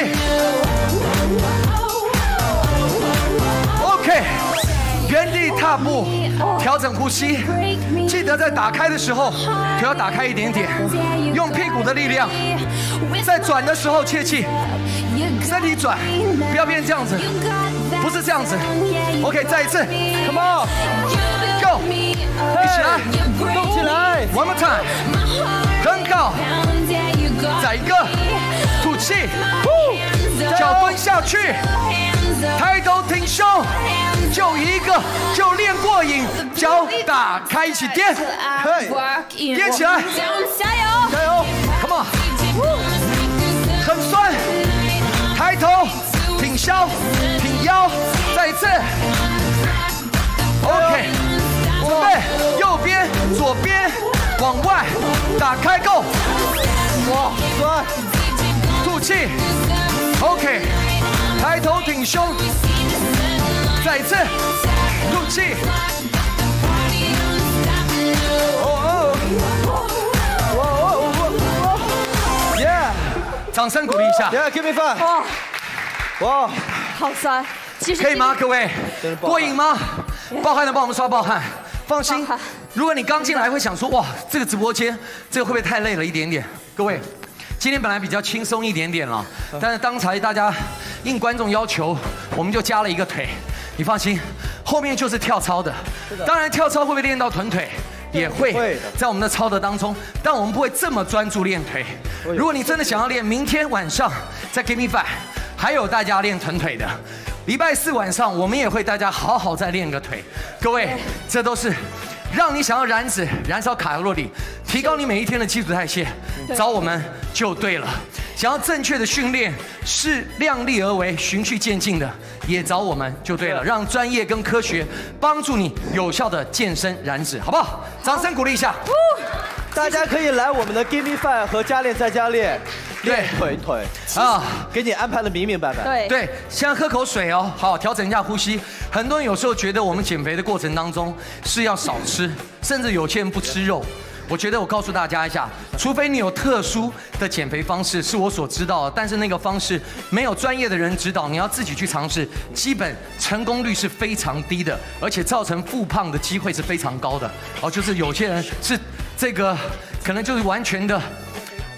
，OK， 原地踏步，调整呼吸，记得在打开的时候腿要打开一点点，用屁股的力量，在转的时候切记，身体转，不要变这样子，不是这样子 ，OK， 再一次 ，Come on，Go， 一起来， 动起来 ，One more time， 很好，再一个，吐气，脚蹲下去，抬头挺胸，就一个，就练过瘾，脚打开一起颠，颠起来， 加油， 加油 ，Come on， 很酸，抬头，挺腰，挺腰，再一次 ，OK， 准备，右边，左边，往外，打开 ，Go， 哇，酸， 吐气 ，OK， 抬头挺胸，再一次，吐气， 哦哦，哇哦哦，Yeah， 掌声鼓励一下， Yeah，give me five， 哇， 哇， 好酸。其实可以吗？各位，过瘾吗？爆汗的帮我们刷爆汗。放心爆汗， 如果你刚进来会想说，哇，这个直播间这个会不会太累了一点点？各位，今天本来比较轻松一点点了，但是刚才大家应观众要求，我们就加了一个腿。你放心，后面就是跳操的。当然，跳操会不会练到臀腿？也会在我们的操的当中，但我们不会这么专注练腿。如果你真的想要练，明天晚上在 Give Me Five 还有大家练臀腿的。礼拜四晚上我们也会大家好好再练个腿。各位，这都是让你想要燃脂、燃烧卡路里、提高你每一天的基础代谢，找我们就对了。想要正确的训练，是量力而为、循序渐进的，也找我们就对了。让专业跟科学帮助你有效的健身燃脂，好不好？掌声鼓励一下。 大家可以来我们的 Give Me Five 和加练再加练，练腿腿啊，给你安排的明明白白。 对对，先喝口水哦，好，调整一下呼吸。很多人有时候觉得我们减肥的过程当中是要少吃，甚至有些人不吃肉。我觉得我告诉大家一下，除非你有特殊的减肥方式，是我所知道的，但是那个方式没有专业的人指导，你要自己去尝试，基本成功率是非常低的，而且造成复胖的机会是非常高的。哦，就是有些人是这个可能就是完全的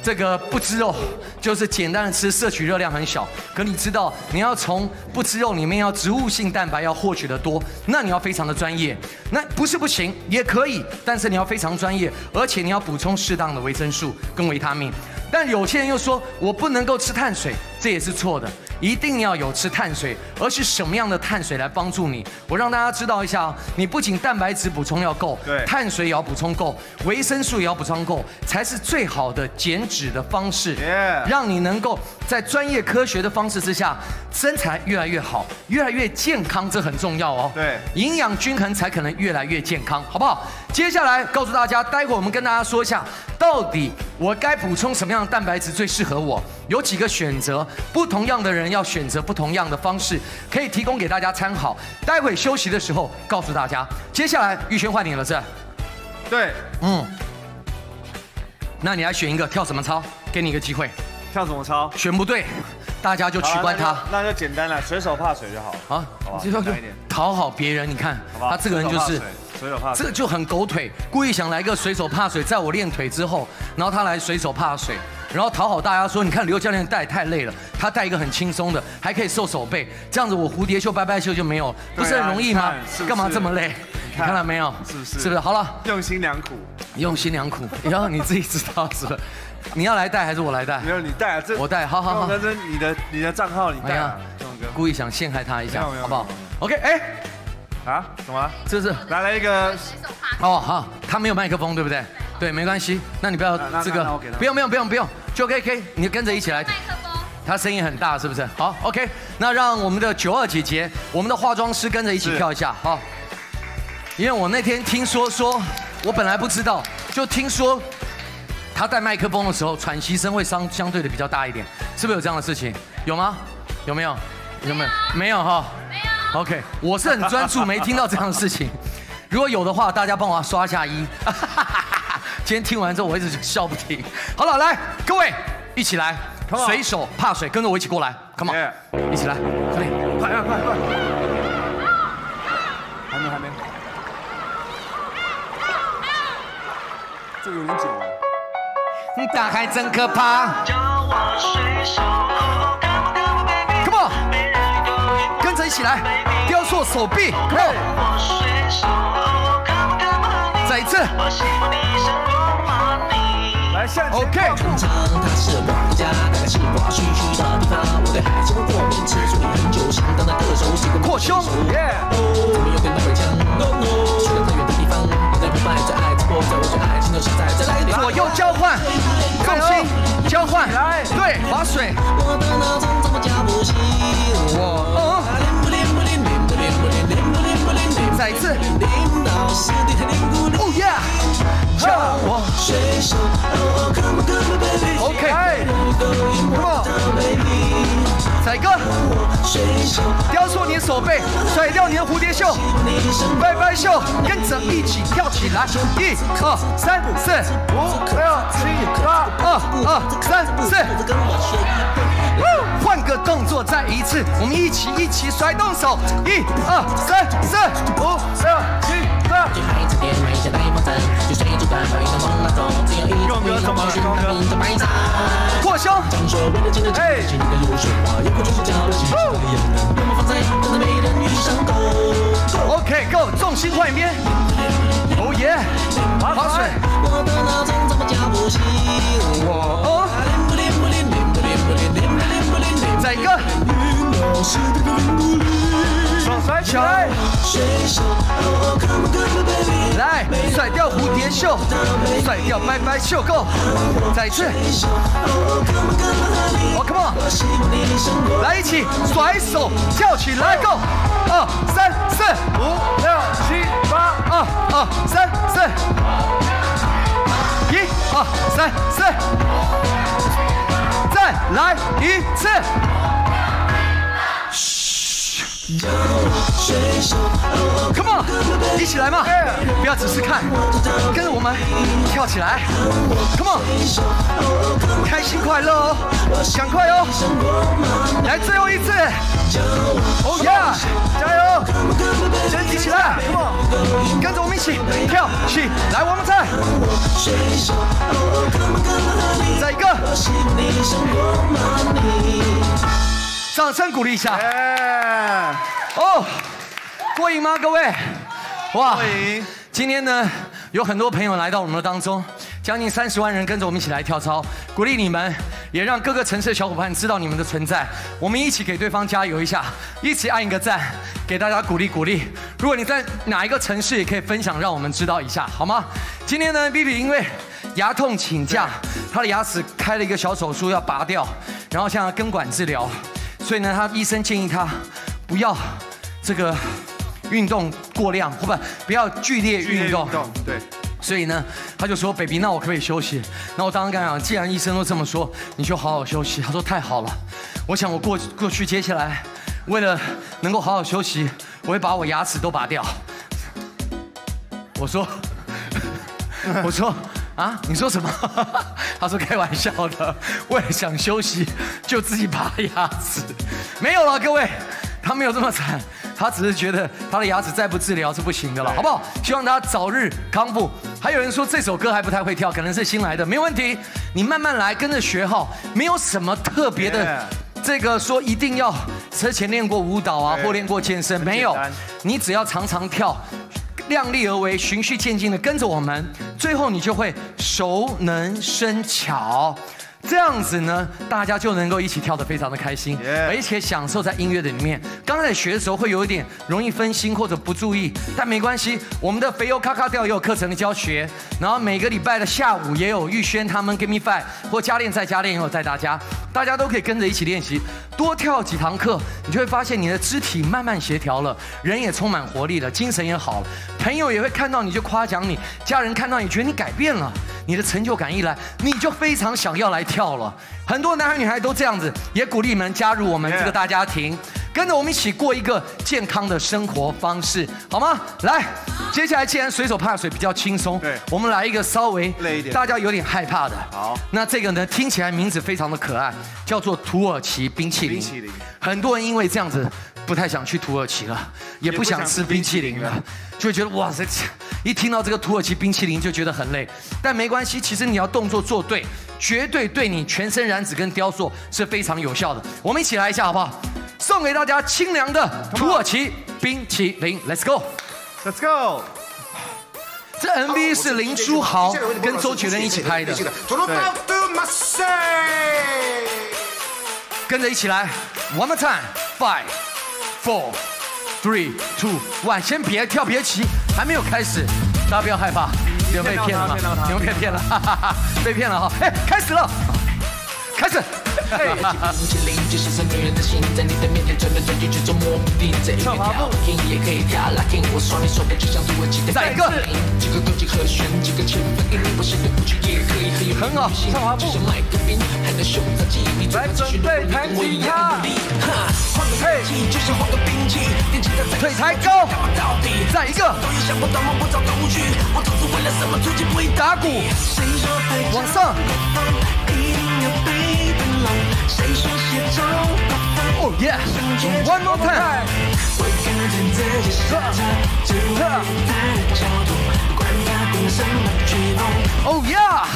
这个不吃肉，就是简单的吃，摄取热量很小。可你知道，你要从不吃肉里面要植物性蛋白要获取的多，那你要非常的专业。那不是不行，也可以，但是你要非常专业，而且你要补充适当的维生素跟维他命。但有些人又说我不能够吃碳水，这也是错的。一定要有吃碳水，而是什么样的碳水来帮助你？我让大家知道一下，你不仅蛋白质补充要够， 对， 碳水也要补充够，维生素也要补充够，才是最好的减脂的方式。 Yeah. 让你能够在专业科学的方式之下，身材越来越好，越来越健康，这很重要哦。 对， 营养均衡才可能越来越健康，好不好？接下来告诉大家，待会我们跟大家说一下，到底我该补充什么样的蛋白质最适合我？有几个选择，不同样的人要选择不同样的方式，可以提供给大家参考。待会休息的时候告诉大家。接下来玉轩换你了，是？ 对， 嗯。那你来选一个，跳什么操？给你一个机会。 跳什么操？ 选不对，大家就取关他。 那就简单了，随手怕水就好。啊，好吧， 就就讨好别人。你看，他这个人就是。 随手怕水， 这就很狗腿，故意想来个随手怕水，在我练腿之后，然后他来随手怕水，然后讨好大家说，你看刘教练带太累了，他带一个很轻松的，还可以瘦手背，这样子我蝴蝶袖、拜拜袖就没有，不是很容易吗？干嘛这么累？你看到没有？ 是不是？ 是不是？好了， 用心良苦， 用心良苦，然后你自己知道是不是？你要来带还是我来带？ 没有你带啊，这我带，好好好。 那这你的你的账号你带啊， 故意想陷害他一下，好不好 ？OK， 哎。 啊？什么？ 这是来了一个哦，好，他没有麦克风，对不对？对，没关系。那你不要这个，不用不用不用不用，就 OK OK， 你跟着一起来。麦克风，他声音很大，是不是？好 ，OK， 那让我们的九二姐姐，我们的化妆师跟着一起跳一下，好。因为我那天听说说，我本来不知道，就听说他带麦克风的时候，喘息声会相相对的比较大一点，是不是有这样的事情？有吗？有没有？有没有？没有哈。OK， 我是很专注，没听到这样的事情。如果有的话，大家帮我刷下一。今天听完之后，我一直笑不停。好了，来，各位一起来，随手怕水，跟着我一起过来 ，Come on， 一起来，快点， 快快快快！还没还没，这个有点久了。 你打开真可怕。Come on。跟着一起来，雕塑手臂 ，Come on， 再一次， 来向前 ，OK。扩胸 ，Yeah。左右交换，重心交换，对，划水。我。再一次 ，Oh yeah， 叫我水手 ，OK，Come on， 再一个，雕塑你的手背，甩掉你的蝴蝶袖，拜拜袖，跟着一起跳起来，一二三四五六七八，二二三四。换个动作，再一次，我们一起一起甩动手，一二三四五六七八。 用哥怎么了？用哥。 扩胸。哎。OK， Go， 重心换一边。Oh yeah， 划水。我。再一个， 手甩起来， 来甩掉蝴蝶袖，甩掉拜拜袖 ，Go， 再一次，哦 ，Come on， 来一起甩手跳起来 ，Go， 二三四五六七八， 二二三四，一二三四。再来一次。Come on， 一起来嘛！不要只是看，跟着我们跳起来。Come on， 开心快乐哦，赶快哦！来最后一次。Oh yeah， 加油！身体起来 ，Come on， 跟着我们一起跳起来，我们再。再一个。 掌声鼓励一下。哦，过瘾吗，各位？哇， 过瘾。 今天呢，有很多朋友来到我们的当中，将近三十万人跟着我们一起来跳操，鼓励你们，也让各个城市的小伙伴知道你们的存在。我们一起给对方加油一下，一起按一个赞，给大家鼓励鼓励。如果你在哪一个城市，也可以分享，让我们知道一下，好吗？今天呢 ，B B 因为牙痛请假，他的牙齿开了一个小手术要拔掉，然后现在根管治疗，所以呢，他医生建议他不要这个运动过量，或不不要剧烈运动。 对。 所以呢，他就说 ：“baby， 那我可不可以休息？”那我当时跟他讲，既然医生都这么说，你就好好休息。他说：“太好了，我想我过过去接下来，为了能够好好休息，我会把我牙齿都拔掉。”我说：“我说啊，你说什么？”他说：“开玩笑的，为了想休息就自己拔牙齿，没有了，各位，他没有这么惨。”他只是觉得他的牙齿再不治疗是不行的了，好不好？希望他早日康复。还有人说这首歌还不太会跳，可能是新来的，没问题，你慢慢来，跟着学好，没有什么特别的。这个说一定要之前练过舞蹈啊，或练过健身，没有，你只要常常跳，量力而为，循序渐进的跟着我们，最后你就会熟能生巧。这样子呢，大家就能够一起跳得非常的开心， yeah. 而且享受在音乐的里面。刚才学的时候会有一点容易分心或者不注意，但没关系，我们的肥油咔咔调也有课程的教学，然后每个礼拜的下午也有玉轩他们 Give Me Five 或加练再加练也有带大家，大家都可以跟着一起练习，多跳几堂课，你就会发现你的肢体慢慢协调了，人也充满活力了，精神也好了，朋友也会看到你就夸奖你，家人看到你觉得你改变了。你的成就感一来，你就非常想要来跳了。很多男孩女孩都这样子，也鼓励你们加入我们这个大家庭，跟着我们一起过一个健康的生活方式，好吗？来，接下来既然水手怕水比较轻松，对，我们来一个稍微累一点，大家有点害怕的。好，那这个呢，听起来名字非常的可爱，叫做土耳其冰淇淋。冰淇淋，很多人因为这样子不太想去土耳其了，也不想吃冰淇淋了，就会觉得哇塞。一听到这个土耳其冰淇淋就觉得很累，但没关系，其实你要动作做对，绝对对你全身燃脂跟雕塑是非常有效的。我们一起来一下好不好？送给大家清凉的土耳其冰淇淋 ，Let's go，Let's go。 这 M V 是林书豪跟周杰伦一起拍的，对，跟着一起来 ，One more time，five, four。Three, two, one， 先别跳，别急，还没有开始，大家不要害怕，你们被骗了吗？你们被骗了，哈哈哈，被骗了哈！哎，开始了，开始。哎，跳滑步，再一个，很好，跳滑步，来准备弹吉他，嘿，腿抬高，再一个，打鼓，往上。Oh yeah! One more time! Oh yeah!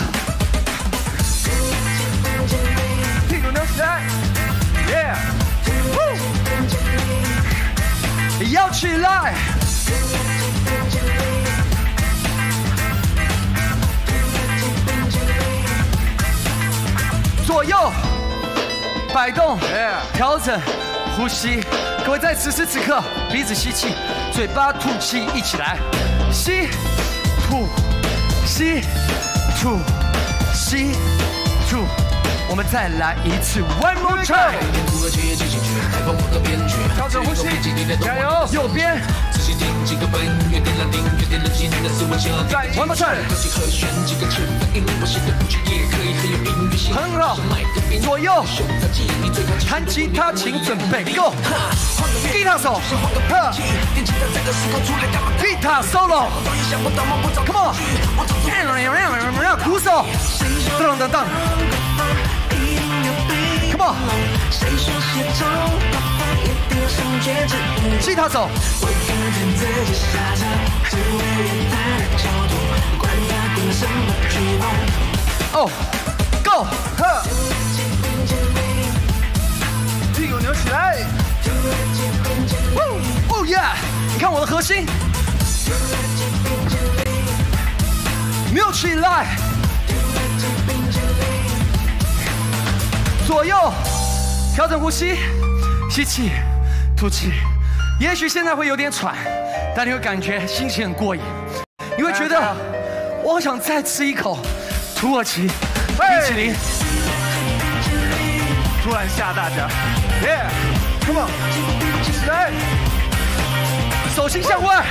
屁股扭起来 ！Yeah! 摇起来！左右摆动，调整呼吸。各位在此时此刻，鼻子吸气，嘴巴吐气，一起来，吸，吐，吸，吐，吸，吐。我们再来一次 ，One more time。调整呼吸，加油，右边。One more time。很好，左右弹吉他，请准备 ，Go， 吉他手，呵，吉他 solo，Come on，鼓手，噔噔噔 ，Come on， 吉他手。哦 ，Go， 呵。 核心，扭起来，左右调整呼吸，吸气，吐气。也许现在会有点喘，但你会感觉心情很过瘾，你会觉得我好想再吃一口土耳其冰淇淋。 突然吓大家 ，Yeah，Come on， 来， 手心向外。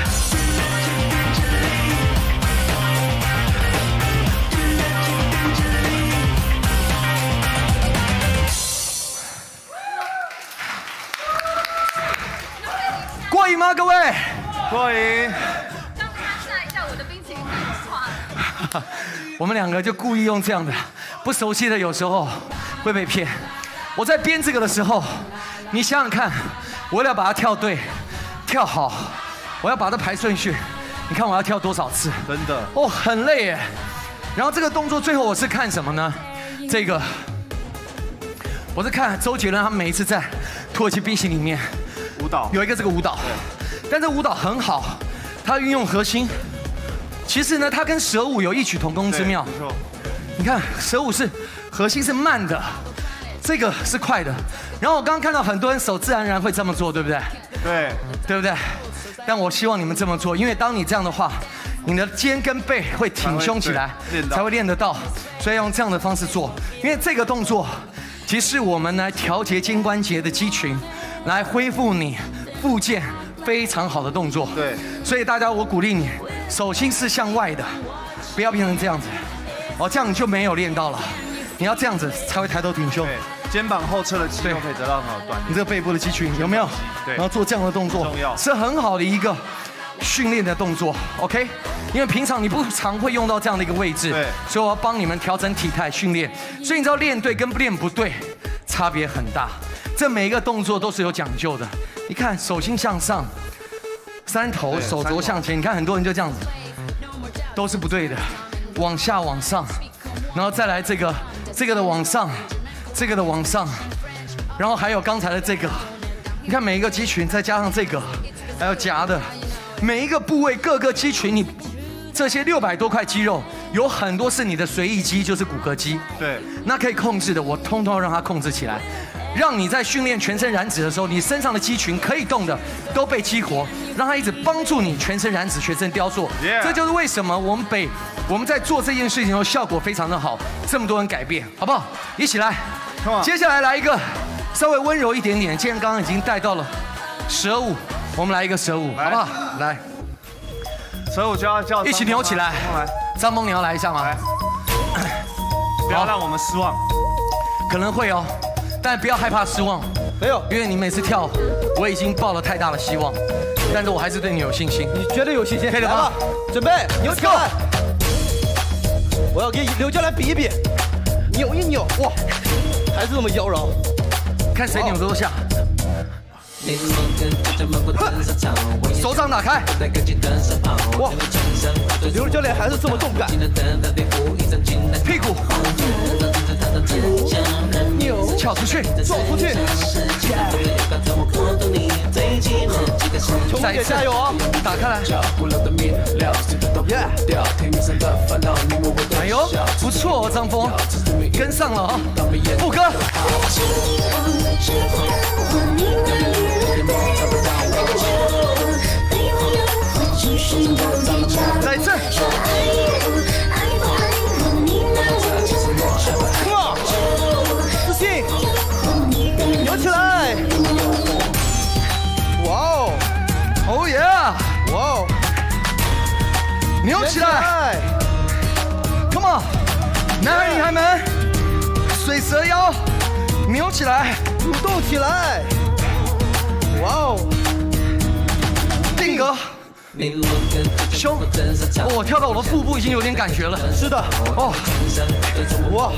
过瘾吗，各位？ 过瘾。 刚刚下一下我的冰淇淋太我们两个就故意用这样的，不熟悉的有时候会被骗。我在编这个的时候，你想想看，我要把它跳对、跳好，我要把它排顺序。你看我要跳多少次？ 真的哦，很累耶。然后这个动作最后我是看什么呢？这个，我是看周杰伦他们每一次在土耳其冰淇淋里面舞蹈有一个这个舞蹈，但这舞蹈很好，它运用核心。其实呢，它跟蛇舞有异曲同工之妙。 没错， 你看蛇舞是核心是慢的，这个是快的。然后我刚刚看到很多人手自然而然会这么做，对不对？ 对， 对不对？但我希望你们这么做，因为当你这样的话，你的肩跟背会挺胸起来，才会练得到。所以用这样的方式做，因为这个动作其实我们来调节肩关节的肌群，来恢复你复健非常好的动作。 对， 所以大家我鼓励你，手心是向外的，不要变成这样子，哦，这样你就没有练到了。你要这样子才会抬头挺胸。 对，肩膀后侧的肌肉可以得到很好的锻炼。 你这个背部的肌群有没有？ 对， 然后做这样的动作， 重要， 是很好的一个训练的动作 ，OK？ 因为平常你不常会用到这样的一个位置， 对， 所以我要帮你们调整体态训练。所以你知道练对跟练不对差别很大，这每一个动作都是有讲究的。你看手心向上，三头手肘向前，你看很多人就这样子，都是不对的，往下往上，然后再来这个这个的往上，这个的往上，然后还有刚才的这个，你看每一个肌群再加上这个，还有夹的，每一个部位各个肌群你。这些六百多块肌肉，有很多是你的随意肌，就是骨骼肌。 对， 那可以控制的，我通通让它控制起来，让你在训练全身燃脂的时候，你身上的肌群可以动的都被激活，让它一直帮助你全身燃脂、全身雕塑。 Yeah. 这就是为什么我们北我们在做这件事情的时候效果非常的好，这么多人改变，好不好？一起来，接下来来一个稍微温柔一点点。既然刚刚已经带到了蛇舞，我们来一个蛇舞，好不好？来。 蛇舞就要叫一起扭起来，张峰你要来一下吗？ 不要让我们失望， 可能会哦，但不要害怕失望， 没有， 因为你每次跳，我已经抱了太大的希望，但是我还是对你有信心。 你绝对有信心， 可以了吗？ 准备，扭起来！我要给刘教练比一比，扭一扭，哇，还是这么妖娆， 看谁扭得多像。手掌打开， 哇！刘教练还是这么动感， 屁股扭，翘出去， 撞出去， 再一次加油啊！打开来， 耶！ 哎呦，不错哦，张峰，跟上了啊！副歌。再一次， 哇！自信，扭起来！哇哦， 哦耶！ 哇哦， 扭起来 ！Come on， 男孩女孩们，水蛇腰，扭起来， 主动起来！哇哦， 定格。胸，哦，我跳到我的腹部已经有点感觉了。 是的， 哦， 哇，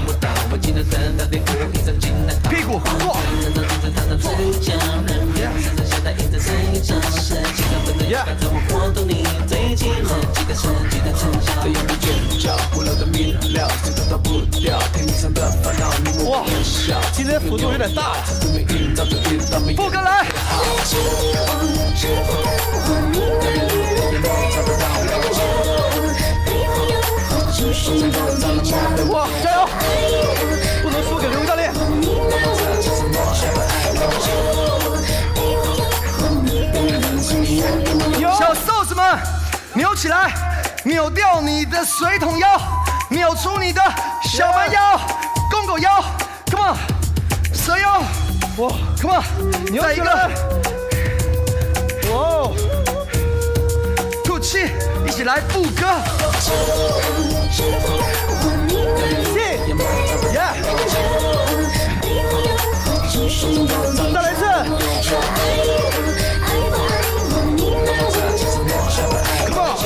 屁股，哇， 耶，哇，今天幅度有点大呀。 副歌来。 哇，加油！不能输给刘教练。 小瘦子们，扭起来，扭掉你的水桶腰，扭出你的小蛮腰、公狗腰 ，Come on， 蛇腰， 哇 ，Come on， 扭再一个， 起来！哇， 吐气，一起来副歌。 进，耶！再来一次。Come on！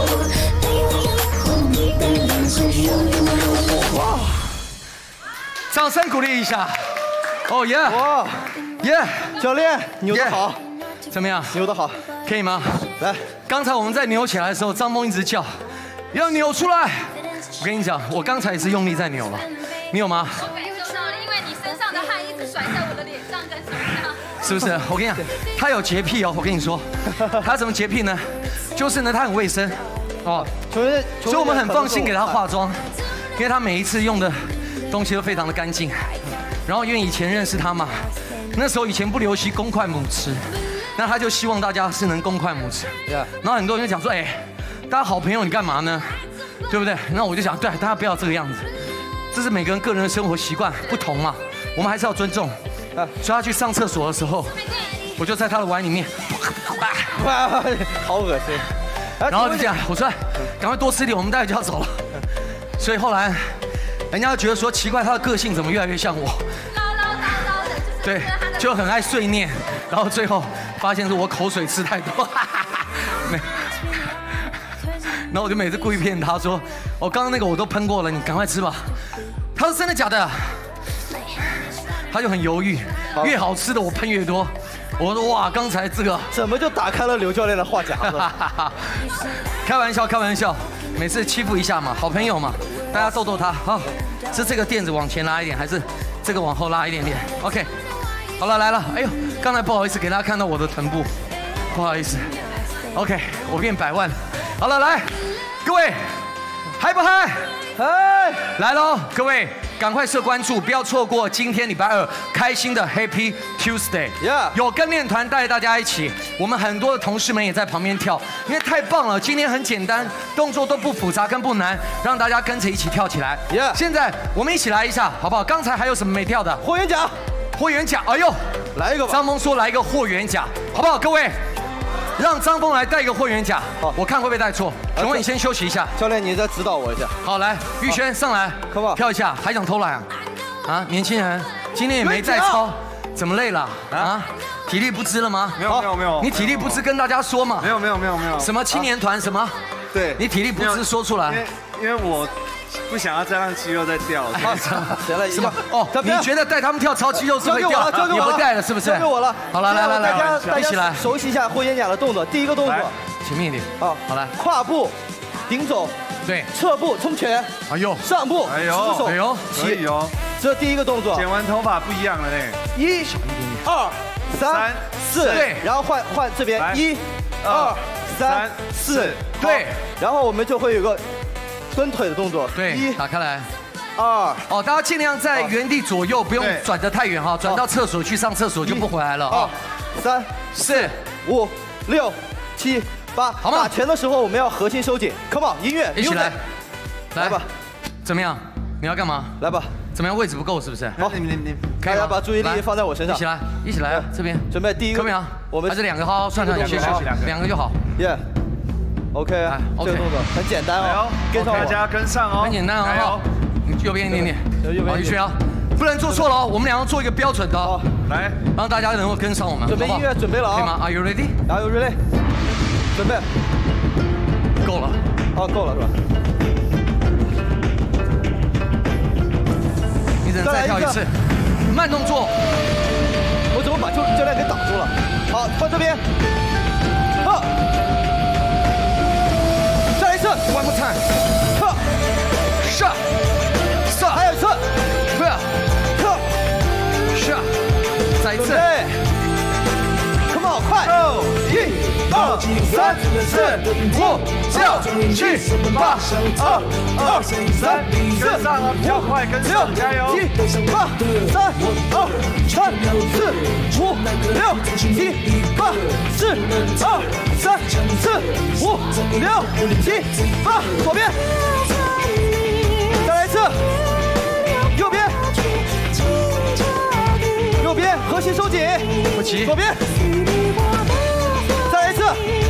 哇！ 掌声鼓励一下。哦耶！ 哇！ 耶！ 教练扭得好， 怎么样？ 扭得好， 可以吗？ 来， 刚才我们在扭起来的时候，张峰一直叫，要扭出来。我跟你讲，我刚才也是用力在扭了，你有吗？ 我感受到了，因为你身上的汗一直甩在我的脸上跟手上。 是不是？我跟你讲，他有洁癖哦。我跟你说，他什么洁癖呢？就是呢，他很卫生哦， 所以所以我们很放心给他化妆，因为他每一次用的东西都非常的干净。然后因为以前认识他嘛，那时候以前不流行公筷母匙，那他就希望大家是能公筷母匙。然后很多人就讲说，哎，大家好朋友，你干嘛呢？对不对？那我就想，对，大家不要这个样子，这是每个人个人的生活习惯不同嘛，我们还是要尊重。所以他去上厕所的时候，我就在他的碗里面， 哇，好恶心。 然后就这样，我说赶快多吃点，我们待会就要走了。所以后来，人家觉得说奇怪，他的个性怎么越来越像我？ 唠唠叨叨的， 对，就很爱碎念，然后最后发现是我口水吃太多，没。然后我就每次故意骗他说，我刚刚那个我都喷过了，你赶快吃吧。他说真的假的？他就很犹豫，越好吃的我喷越多。我说哇，刚才这个怎么就打开了刘教练的话匣子？ 开玩笑，开玩笑，每次欺负一下嘛，好朋友嘛，大家逗逗他。好，是这个垫子往前拉一点，还是这个往后拉一点点 ？OK， 好了，来了。哎呦，刚才不好意思给大家看到我的臀部，不好意思。OK， 我变百万。好了，来，各位，嗨不嗨？ 嗨， 来喽，各位。赶快设关注，不要错过今天礼拜二开心的 Happy Tuesday。 Yeah， 有跟练团带大家一起，我们很多的同事们也在旁边跳，因为太棒了。今天很简单，动作都不复杂跟不难，让大家跟着一起跳起来。 Yeah， 现在我们一起来一下，好不好？刚才还有什么没跳的？ 霍元甲， 霍元甲，哎呦， 来一个吧。 张峰说来一个霍元甲，好不好？各位。让张峰来带一个霍元甲，好，我看会不会带错。请问你先休息一下， 教练，你再指导我一下。 好，来，玉轩上来， 可不跳一下，还想偷懒啊？啊，年轻人，今天也没再操，怎么累了啊？体力不支了吗？ 没有没有没有， 你体力不支跟大家说嘛。 没有没有没有没有。 什么青年团什么？ 对， 你体力不支说出来。 因为因为我不想要再让肌肉再掉。 谁了？ 什么？哦，你觉得带他们跳操肌肉是会掉？你不带了是不是？ 交给我了。 好了，来来来， 大家一起来熟悉一下霍元甲的动作。第一个动作， 前面一点。 好， 好来， 跨步，顶走， 对， 侧步冲拳， 哎呦， 上步， 哎呦， 手， 哎呦， 可以哦。 这第一个动作。 剪完头发不一样了呢。 一、二、三、四， 对， 然后换换这边，一、二、三、四， 对， 然后我们就会有个蹲腿的动作， 对， 一、 打开来。 二， 哦，大家尽量在原地左右，不用转得太远哈，转到厕所去上厕所就不回来了啊。 三、 四、 五、六、七、八， 好吗？ 打拳的时候我们要核心收紧 ，Come on， 音乐一起来， 来吧， 怎么样？你要干嘛？ 来吧， 怎么样？位置不够是不是？ 好， 你你你， 大家把注意力放在我身上， 一起来，一起来，这边准备第一个， 可不可以啊？ 我们还是两个，好好算算，先休息两个，两个就好。 耶。OK， 这个动作很简单哦，跟上我， 大家跟上哦， 很简单哦。你右边一点点，好，玉轩啊，不能做错了哦，我们两个做一个标准的哦， 来， 让大家能够跟上我们。 准备音乐，准备了啊， 可以吗 ？Are you ready？ Are you ready？ 准备， 够了， 哦，够了是吧？ 你只能再跳一次，慢动作。 我怎么把教教练给挡住了？好，换这边，呵，再来一次 ，One more time， 呵， 上，上， 还有一次， 呵， 呵， 上，再一次 ，Come on， 快，一、二、三、 三、四、五、六、七、八、二、二、三、四、 上啊，比较快，跟六、 上，加油！ 七、八、三、二、三、四、五、六、七、八、四、二、三、四、五、六、七、八，左边，再来一次，右边，右边，核心收紧， 不急左边，再来一次，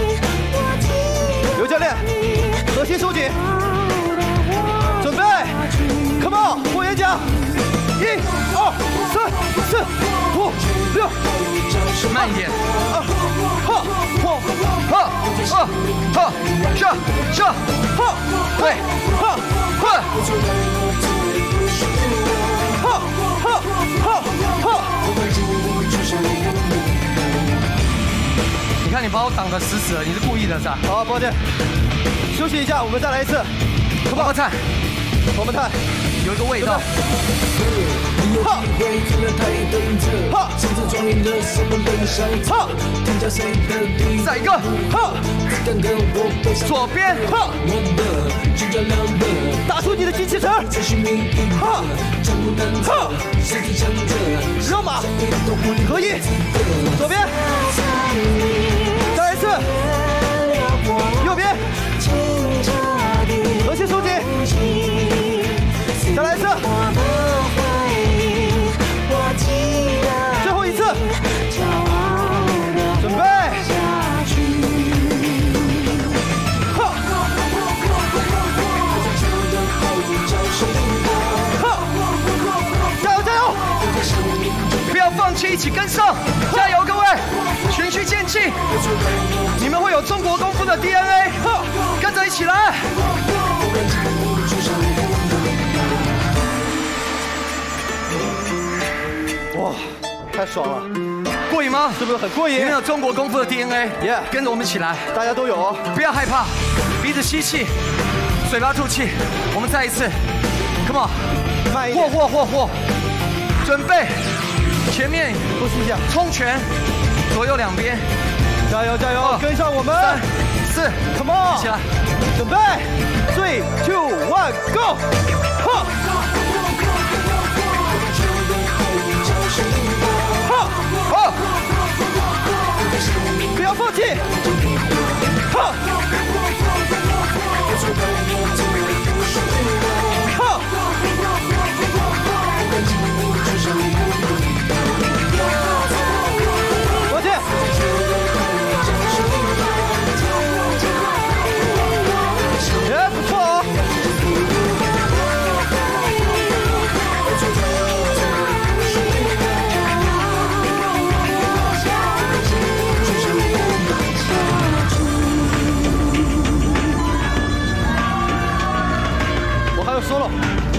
刘教练，核心收紧，准备 ，Come on， 霍元甲，一、二、三、四、五、六， 慢一点。 二，哈，嚯， 哈，哈，哈，下下， 哈， 对， 哈， 快， 哈，哈，哈，哈。 你看你把我挡得死死的，你是故意的是吧？ 好，抱歉，休息一下，我们再来一次。 王八菜我们看， 有一个味道， 哈，哈，哈， 再一个， 哈， 左边， 哈，打出你的精气神，哈，哈，绕马，合一，左边，再来一次，右边，核心收紧，再来一次，最后一次，准备，哈，哈，加油加油！ 不要放弃，一起跟上，加油各位，循序渐进，你们会有中国功夫的 D N A， 跟着一起来。 哇，太爽了， 过瘾吗？ 是不是很过瘾你们？有中国功夫的 D N A， Yeah 跟着我们一起来， 大家都有哦。 不要害怕，鼻子吸气，嘴巴吐气，我们再一次 ，Come on， 慢一点， 嚯嚯嚯嚯，准备，前面呼吸一下， 冲拳，左右两边， 加油加油，跟上我们三四， ，Come on， 一起来， 准备 ，three two one go， 哈，哈， 好， 不要放弃，哈，哈，我去，也不错哦。我还有 solo。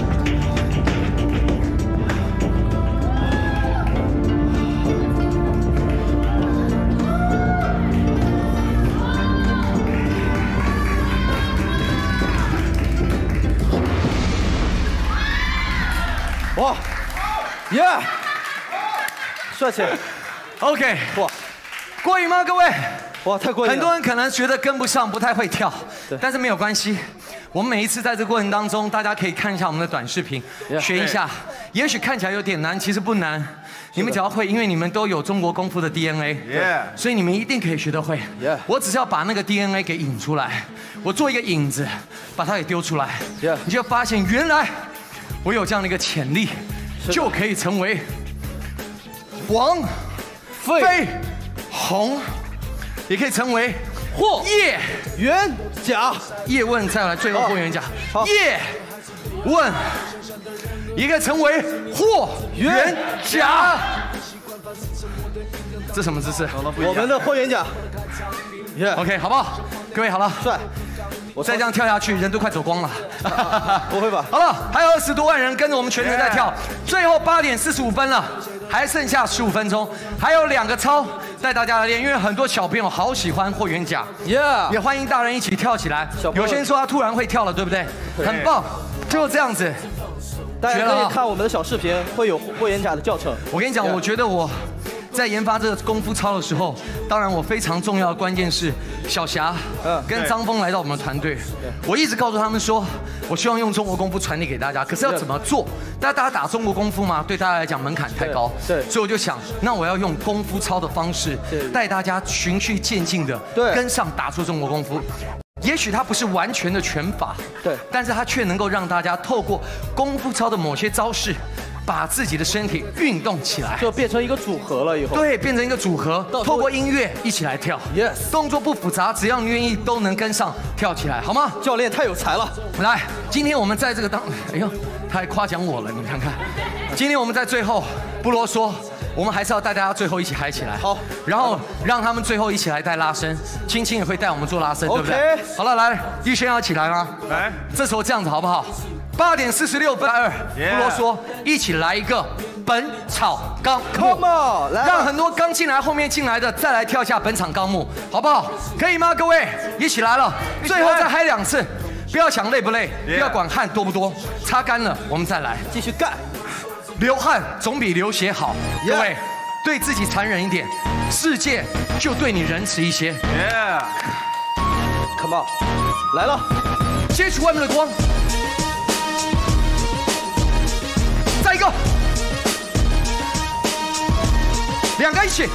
哇，耶，帅气， OK， 哇过瘾吗各位？ 哇，太过瘾了。 很多人可能觉得跟不上，不太会跳，但是没有关系。我们每一次在这过程当中，大家可以看一下我们的短视频， Yeah 学一下。也许看起来有点难，其实不难。你们只要会，因为你们都有中国功夫的 D N A， Yeah 所以你们一定可以学得会。 Yeah 我只是要把那个 D N A 给引出来，我做一个引子，把它给丢出来 Yeah 你就发现原来我有这样的一个潜力，就可以成为王飞鸿，也可以成为霍叶元甲， 叶问，再来最后霍元甲好， 叶问，也可以成为霍元甲。这什么姿势我们的霍元甲，耶， ？OK， 好不好？各位好了， 帅，我再这样跳下去，人都快走光了。 不会吧好了，还有二十多万人跟着我们全程在跳，最后八点四十五分了，还剩下十五分钟，还有两个操带大家来练，因为很多小朋友好喜欢霍元甲， 耶， 也欢迎大人一起跳起来小。朋友有些人说他突然会跳了，对不对？很棒，就这样子。 大家可绝了啊以看我们的小视频，会有霍元甲的教程。 我跟你讲， Yeah 我觉得我在研发这个功夫操的时候，当然我非常重要的关键是小霞跟张峰来到我们的团队，我一直告诉他们说，我希望用中国功夫传递给大家，可是要怎么做？大家大家打中国功夫吗？对大家来讲门槛太高， 对， 所以我就想，那我要用功夫操的方式，带大家循序渐进的跟上打出中国功夫。也许它不是完全的拳法， 对， 但是它却能够让大家透过功夫操的某些招式，把自己的身体运动起来， 就变成一个组合了以后。 对，变成一个组合，透过音乐一起来跳。 Yes， 动作不复杂，只要你愿意，都能跟上跳起来，好吗？ 教练太有才了。 来，今天我们在这个当，哎呦，他还夸奖我了，你看看。今天我们在最后不啰嗦，我们还是要带大家最后一起嗨起来。 好， 然后让他们最后一起来带拉伸，青青也会带我们做拉伸，对不对？好了，来，玉轩要起来吗？ 来， 这时候这样子好不好？八点四十六分二，不啰嗦，一起来一个本草纲目 ，Come on， 来， 让很多刚进来、后面进来的再来跳一下本场纲目，好不好？可以吗，各位？一起来了，最后再嗨两次，不要想累不累，不要管汗多不多，擦干了我们再来， 继续干。 流汗总比流血好，各位，对自己残忍一点，世界就对你仁慈一些。 Yeah，Come on， 来了， 接触外面的光。 再一个，两个一起，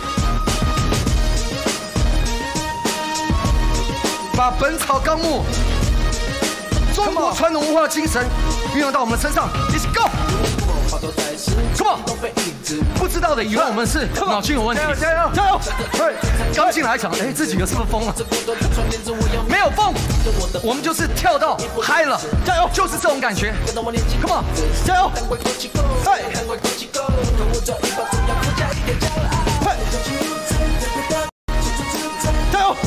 把《本草纲目》中国传统文化的精神运用到我们的身上，一起 go！ Come on！ 不知道的以为我们是脑筋有问题， 加油加油！ 刚进来想，哎，这几个是不是疯了？没有疯，我们就是跳到嗨了，加油！就是这种感觉 ，Come on！ 加油！嘿！加油！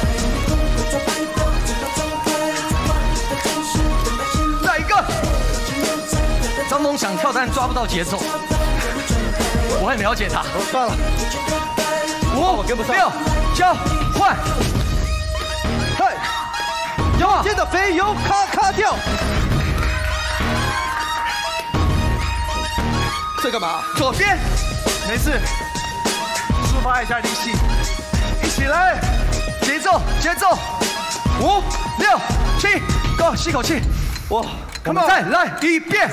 再一个，张峰想跳但抓不到节奏，我很了解他。 算了， 五、 我跟不上。 六、交换， 嘿！腰间的肥油咔咔跳。这干嘛？ 左边， 没事，抒发一下力气，一起来， 节奏节奏，五、六、七 ，Go， 吸口气， 哇！ 我们再来一遍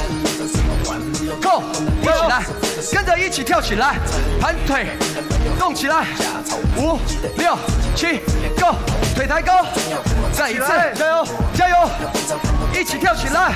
，Go， 一起来，跟着一起跳起来，盘腿动起来，五、六、七 ，Go， 腿抬高，再一次， 加油加油，一起跳起来，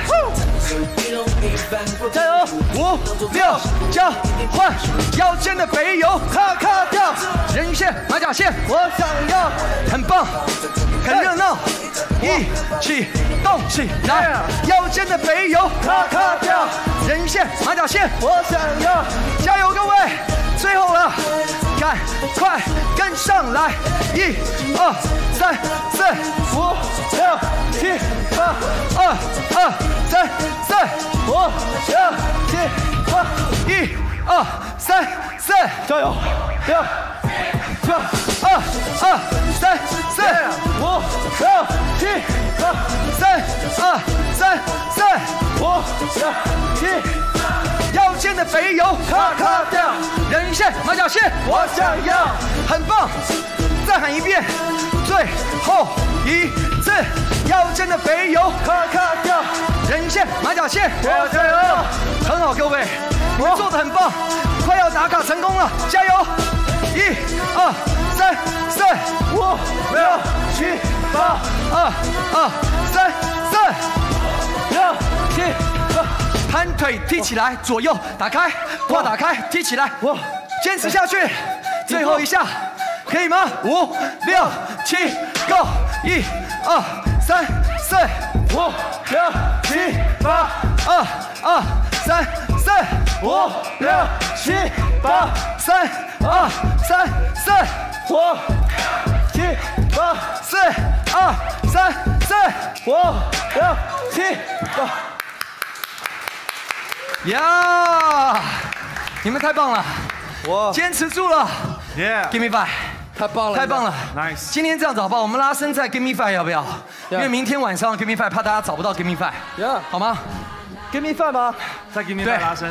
加油！ 五、六，交换，腰间的肥油咔咔跳， 人鱼线、马甲线， 我想要， 很棒，很热闹，一起动起来，腰间的肥油咔咔跳， 人鱼线、马甲线， 我想要， 加油各位，最后了，赶快跟上来，一、二、三、四、 五、六、七、八、 二、二、三、四、 五、六、七、八， 一、二、三、四， 加油！六、七、 二、二、三、四、 五、六、七、八、 三、二、三、四， 五、六、七， 腰间的肥油咔咔跳， 人鱼线、马甲线， 我想要， 很棒！再喊一遍，最后一次，腰间的肥油咔咔跳， 人鱼线、马甲线， 加油加油！ 很好，各位，你们做的很棒，快要打卡成功了，加油！一、二、三、四、 五、六、七、八、 二、二、三、四、 六、七、八， 盘腿踢起来，左右打开，胯打开，踢起来， 哇！ 坚持下去，最后一下，可以吗？五、六、七 ，Go！ 一、二、三、四、 五、六、七、八、 二、二、三、四、 五、六、七、八、 三、二、三、四、 五、七、八、 四、二、三、四。 五、六、七、八。 呀！你们太棒了， 哇！ 坚持住了 ，Yeah， ，Give me five， 太棒了， 太棒了 ，Nice。 今天这样子好不好？我们拉伸在 Give me five 要不要？因为明天晚上 Give me five， 怕大家找不到 Give me five， Yeah， 好吗？ Give me five 吗？ 再给你对再拉伸。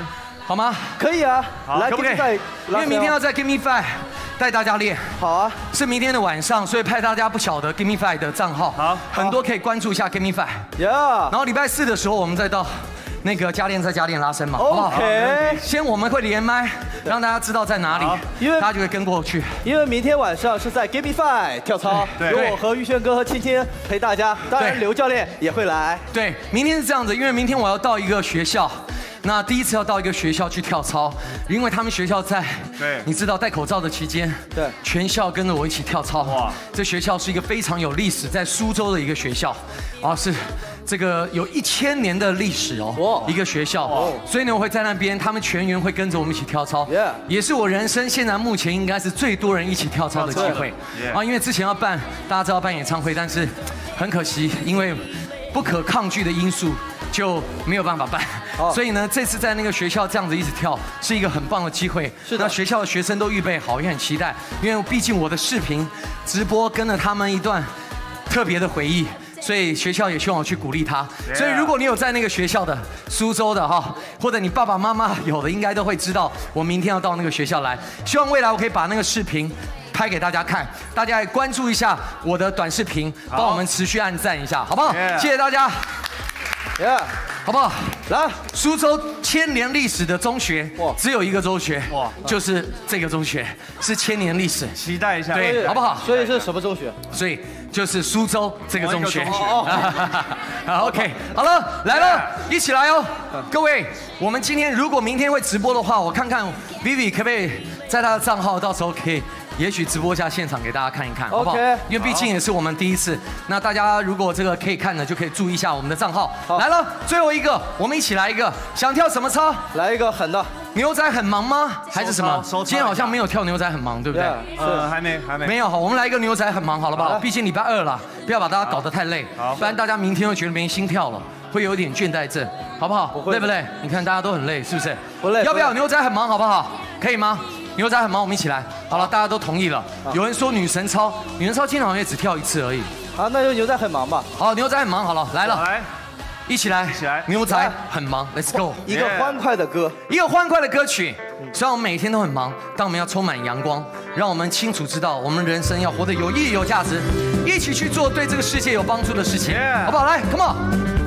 好吗？ 可以啊，来， 可不可以？ 再因为明天要在 Give Me Five 带大家练。 好啊， 是明天的晚上，所以派大家不晓得 Give Me Five 的账号， 好， 很多可以关注一下 Give Me Five。 呀， 然后礼拜四的时候，我们再到那个加练再加练拉伸嘛，好不好 OK 先我们会连麦，让大家知道在哪里， 因为大家就会跟过去。 因为明天晚上是在 Give Me Five 跳操， 对有我和玉轩哥和青青陪大家，当然对刘教练也会来。 对，明天是这样子，因为明天我要到一个学校。那第一次要到一个学校去跳操，因为他们学校在， 对你知道戴口罩的期间， 对， 全校跟着我一起跳操。哇哇， 这学校是一个非常有历史，在苏州的一个学校，啊是这个有一千年的历史哦， 哇一个学校，所以呢我会在那边，他们全员会跟着我们一起跳操 Yeah 也是我人生现在目前应该是最多人一起跳操的机会 Yeah 啊，因为之前要办大家知道办演唱会，但是很可惜，因为不可抗拒的因素就没有办法办。 哦所以呢，这次在那个学校这样子一直跳，是一个很棒的机会。 是的那学校的学生都预备好，也很期待，因为毕竟我的视频直播跟了他们一段特别的回忆。所以学校也希望我去鼓励他。 Yeah 所以如果你有在那个学校的苏州的哈，或者你爸爸妈妈有的，应该都会知道我明天要到那个学校来。希望未来我可以把那个视频拍给大家看，大家也关注一下我的短视频，帮我们持续按赞一下，好不好？ Yeah 谢谢大家， Yeah， 好不好？ 来， 苏州千年历史的中学哇， 只有一个中学， 哇就是这个中学，是千年历史， 期待一下。 对，好不好？ 所以是什么中学？ 所以就是苏州这个中学。 同一个中学好 OK， 好了，来了，一起来哦，各位，我们今天如果明天会直播的话，我看看 Vivi 可不可以在他的账号，到时候可以。也许直播一下现场给大家看一看，好不好？ OK 因为毕竟也是我们第一次，那大家如果这个可以看的，就可以注意一下我们的账号。 好来了，最后一个，我们一起来一个，想跳什么操？ 来一个狠的。 牛仔很忙吗？还是什么收操收？操今天好像没有跳牛仔很忙，对不对？ Yeah， 呃， 是。 还没还没没有，好，我们来一个牛仔很忙，好了不好？ 好毕竟礼拜二了，不要把大家搞得太累， 好不然大家明天会觉得没心跳了，会有一点倦怠症，好不好？ 不会累不累？你看大家都很累，是不是？ 不累要不要不累牛仔很忙，好不好？可以吗？牛仔很忙，我们一起来。好了，大家都同意了。有人说女神操，女神操经常也只跳一次而已。 好，那就牛仔很忙吧。 好，牛仔很忙，好了，来了， 来， 一起来， 一起来牛仔很忙 ，Let's go。 一个欢快的歌。 一个欢快的歌曲。虽然我们每天都很忙，但我们要充满阳光，让我们清楚知道我们人生要活得有意义、有价值，一起去做对这个世界有帮助的事情， Yeah 好不好？来 ，Come on，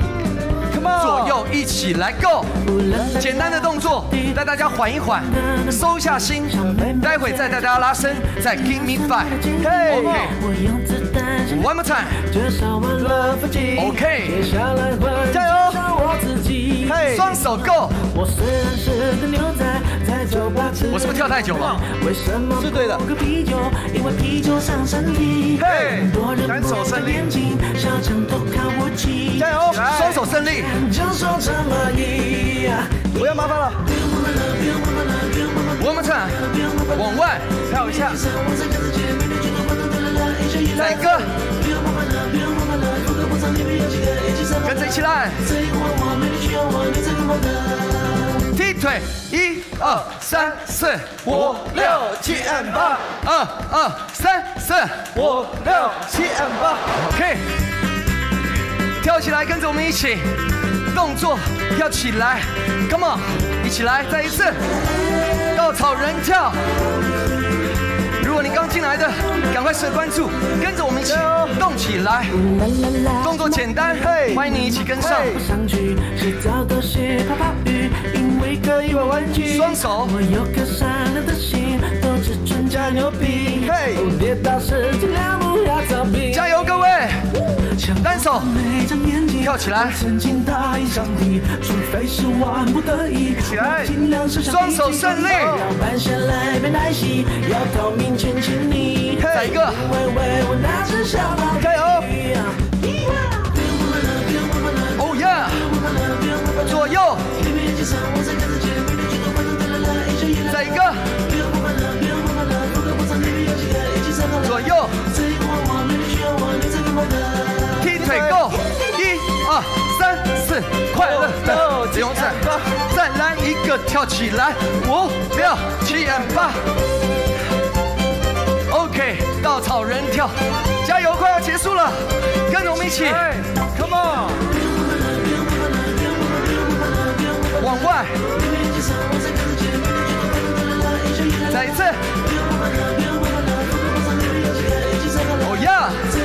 Come on， 左右一起来 Go。简单的动作，带大家缓一缓，收一下心，待会再带大家拉伸，再 Give Me Five。 嘿 OK，One more time。OK， 加油！嘿， 双手 Go。 我虽然是个牛仔，在酒吧吃我是不是跳太久了？ 为什么是对的不喝啤酒？因为啤酒伤身体。 嘿很多人单手胜利眼睛，小城都看不起。 加油！ 双手胜利。 就说这么一呀， 不要麻烦了。 One more time， 往外跳一下。 再一个，跟着一起来。踢腿，一二三四五六七 ，M 八， 二二三四五六七 M 八。 ，OK， 跳起来，跟着我们一起，动作要起来 ，Come on， 一起来，再一次，稻草人跳。如果你刚进来的，赶快设关注，跟着我们一起动起来，动作简单， 嘿欢迎你一起跟上。 上去洗澡都是泡泡浴，因为可以玩玩具。 双手我有颗善良的心，都只存加牛皮。 嘿哦跌倒时尽量不要逃避。 加油，各位！单手每张眼睛跳起来曾经答应上帝，除非是万不得已， 起来尽量是双手胜利要搬下来别耐心，要透明亲亲你。 再一个因为为我那只小毛加油！ 哦耶！左右，再一个，左右，踢腿 Go， 一二三四，快乐的牛仔，再来一个跳起来，五六七 M 八。OK， 稻草人跳，加油，快要结束了，跟着我们一起 ，Come on， 往外， 再一次。哦呀！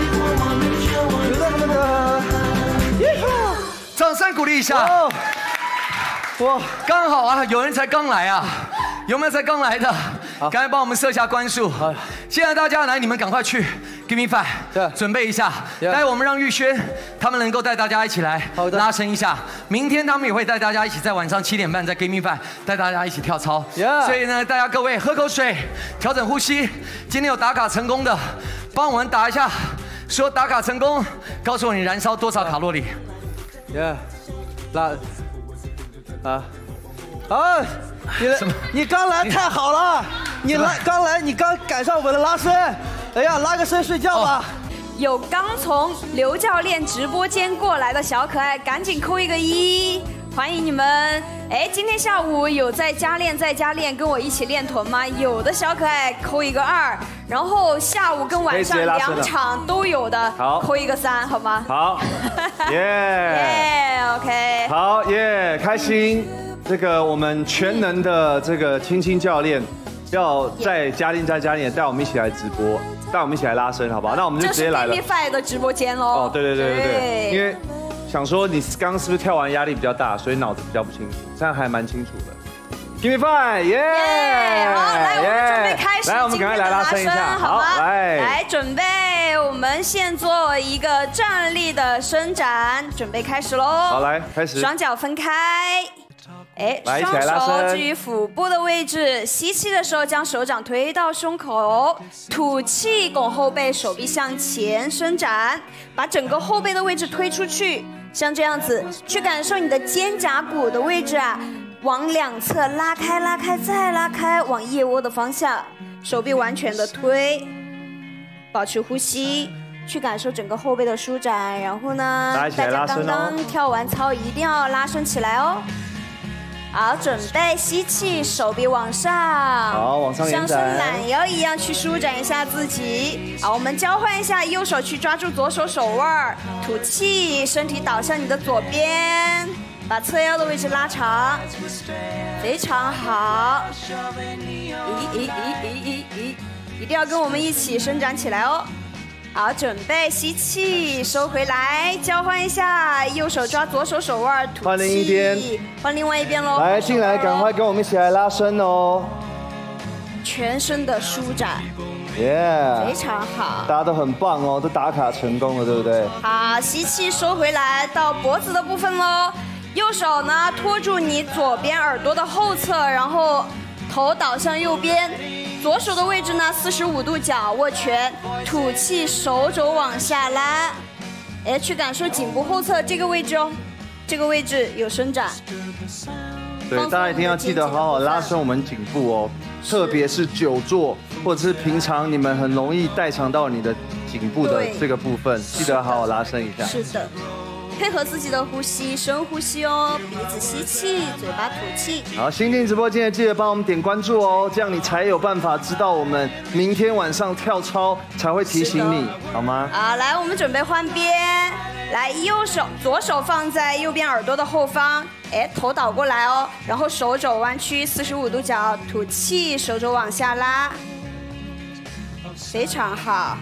掌声鼓励一下。哇，刚好啊，有人才刚来啊，有没有才刚来的？赶快帮我们设下关数。现在大家来，你们赶快去 Give me five， 准备一下。待会我们让玉轩他们能够带大家一起来拉伸一下。明天他们也会带大家一起在晚上七点半在 Give me five 带大家一起跳操。所以呢，大家各位喝口水，调整呼吸。今天有打卡成功的，帮我们打一下，说打卡成功，告诉我你燃烧多少卡路里。 Yeah， 拉啊啊！你来，你刚来太好了，你来刚来，你刚赶上我的拉伸。哎呀，拉个伸睡觉吧。 有刚从刘教练直播间过来的小可爱，赶紧扣一个一，欢迎你们！哎，今天下午有在家练，在家练，跟我一起练臀吗？有的小可爱扣一个二，然后下午跟晚上两场都有的，扣一个三，好吗？ 好，耶， 耶 ，OK， 好耶，开心。这个我们全能的这个青青教练，要在嘉玲在嘉玲也带我们一起来直播。带我们一起来拉伸，好不好？那我们就直接来了。 这是 Give me five 的直播间喽。 哦，对对对对对，因为想说你刚刚是不是跳完压力比较大，所以脑子比较不清楚，这样还蛮清楚的。Give me five， 耶！ 好，来，我们准备开始。 来，我们赶快来拉伸一下， 好吗？ 来， 来，准备，我们先做一个站立的伸展，准备开始喽。 好，来，开始。 双脚分开。哎，双手置于腹部的位置，吸气的时候将手掌推到胸口，吐气拱后背，手臂向前伸展，把整个后背的位置推出去，像这样子，去感受你的肩胛骨的位置啊，往两侧拉开，拉开再拉开，往腋窝的方向，手臂完全的推，保持呼吸。去感受整个后背的舒展，然后呢，大家刚刚跳完操一定要拉伸起来哦。好，准备吸气，手臂往上， 好，往上延展， 像伸懒腰一样去舒展一下自己。好，我们交换一下，右手去抓住左手手腕，吐气，身体倒向你的左边，把侧腰的位置拉长，非常好。咦咦咦咦咦咦，一定要跟我们一起伸展起来哦。好，准备吸气，收回来，交换一下，右手抓左手手腕，吐气， 换另一边， 换另外一边喽。 来，进来，赶快跟我们一起来拉伸哦。 全身的舒展， 耶， yeah, 非常好， 大家都很棒哦，都打卡成功了，对不对？ 好，吸气收回来，到脖子的部分喽。右手呢托住你左边耳朵的后侧，然后头倒向右边。左手的位置呢，四十五度角握拳，吐气，手肘往下拉，哎，去感受颈部后侧这个位置哦，这个位置有伸展。 对，大家一定要记得好好拉伸我们颈部哦，特别是久坐或者是平常你们很容易代偿到你的颈部的这个部分，记得好好拉伸一下。 是的。配合自己的呼吸，深呼吸哦，鼻子吸气，嘴巴吐气。 好，新进直播间记得帮我们点关注哦，这样你才有办法知道我们明天晚上跳操才会提醒你，好吗？ 好，来，我们准备换边，来，右手左手放在右边耳朵的后方，哎，头倒过来哦，然后手肘弯曲四十五度角，吐气，手肘往下拉，非常好。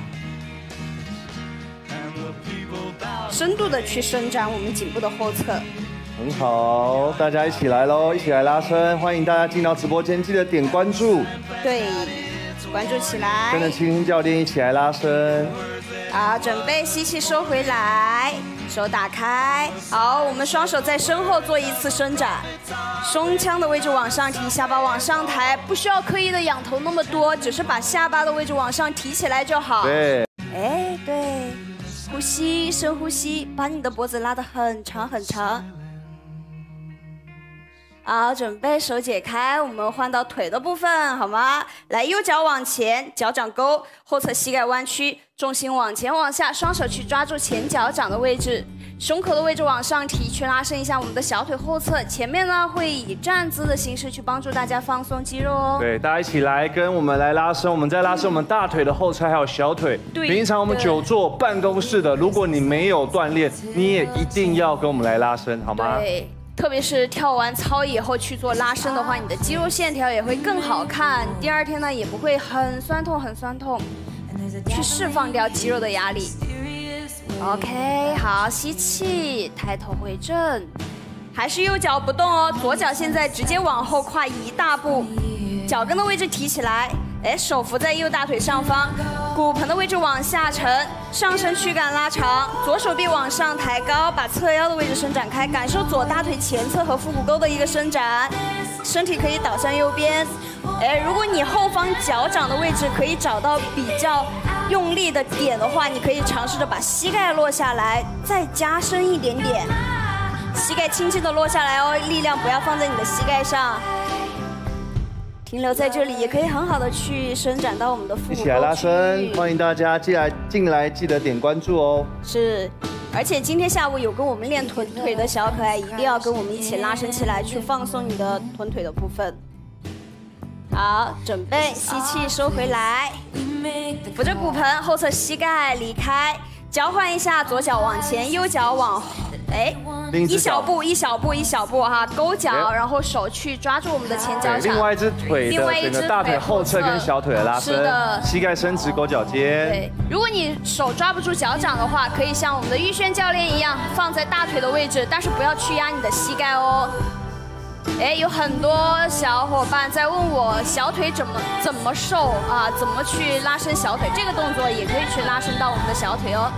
深度的去伸展我们颈部的后侧， 很好，大家一起来喽，一起来拉伸，欢迎大家进到直播间，记得点关注， 对，关注起来， 跟着青青教练一起来拉伸。 好，准备吸气收回来，手打开，好，我们双手在身后做一次伸展，胸腔的位置往上提，下巴往上抬，不需要刻意的仰头那么多，只是把下巴的位置往上提起来就好。 对， 哎，对。呼吸，深呼吸，把你的脖子拉得很长很长。好，准备手解开，我们换到腿的部分，好吗？来，右脚往前，脚掌勾，后侧膝盖弯曲，重心往前往下，双手去抓住前脚掌的位置，胸口的位置往上提，去拉伸一下我们的小腿后侧。前面呢会以站姿的形式去帮助大家放松肌肉哦。 对，大家一起来跟我们来拉伸，我们在拉伸我们大腿的后侧还有小腿。 对， 平常我们久坐办公室的，如果你没有锻炼，你也一定要跟我们来拉伸，好吗？ 对。 特别是跳完操以后去做拉伸的话，你的肌肉线条也会更好看，第二天呢也不会很酸痛很酸痛，去释放掉肌肉的压力。OK， 好，吸气，抬头回正，还是右脚不动哦，左脚现在直接往后跨一大步，脚跟的位置提起来，哎，手扶在右大腿上方，骨盆的位置往下沉，上身躯干拉长，左手臂往上抬高，把侧腰的位置伸展开，感受左大腿前侧和腹股沟的一个伸展，身体可以倒向右边。哎，如果你后方脚掌的位置可以找到比较用力的点的话，你可以尝试着把膝盖落下来，再加深一点点，膝盖轻轻的落下来哦，力量不要放在你的膝盖上。停留在这里，也可以很好的去伸展到我们的腹股沟。 一起来拉伸，欢迎大家进来进来，记得点关注哦。 是，而且今天下午有跟我们练臀腿的小可爱，一定要跟我们一起拉伸起来，去放松你的臀腿的部分。好，准备吸气，收回来，扶着骨盆，后侧膝盖离开，交换一下，左脚往前，右脚往后。哎，一小步一小步一小步哈，勾脚，然后手去抓住我们的前脚掌。 另外一只腿的整个大腿后侧跟小腿的拉伸， 是的， 膝盖伸直，勾脚尖。 对，如果你手抓不住脚掌的话，可以像我们的玉轩教练一样，放在大腿的位置，但是不要去压你的膝盖哦。哎，有很多小伙伴在问我小腿怎么怎么瘦啊，怎么去拉伸小腿？这个动作也可以去拉伸到我们的小腿哦。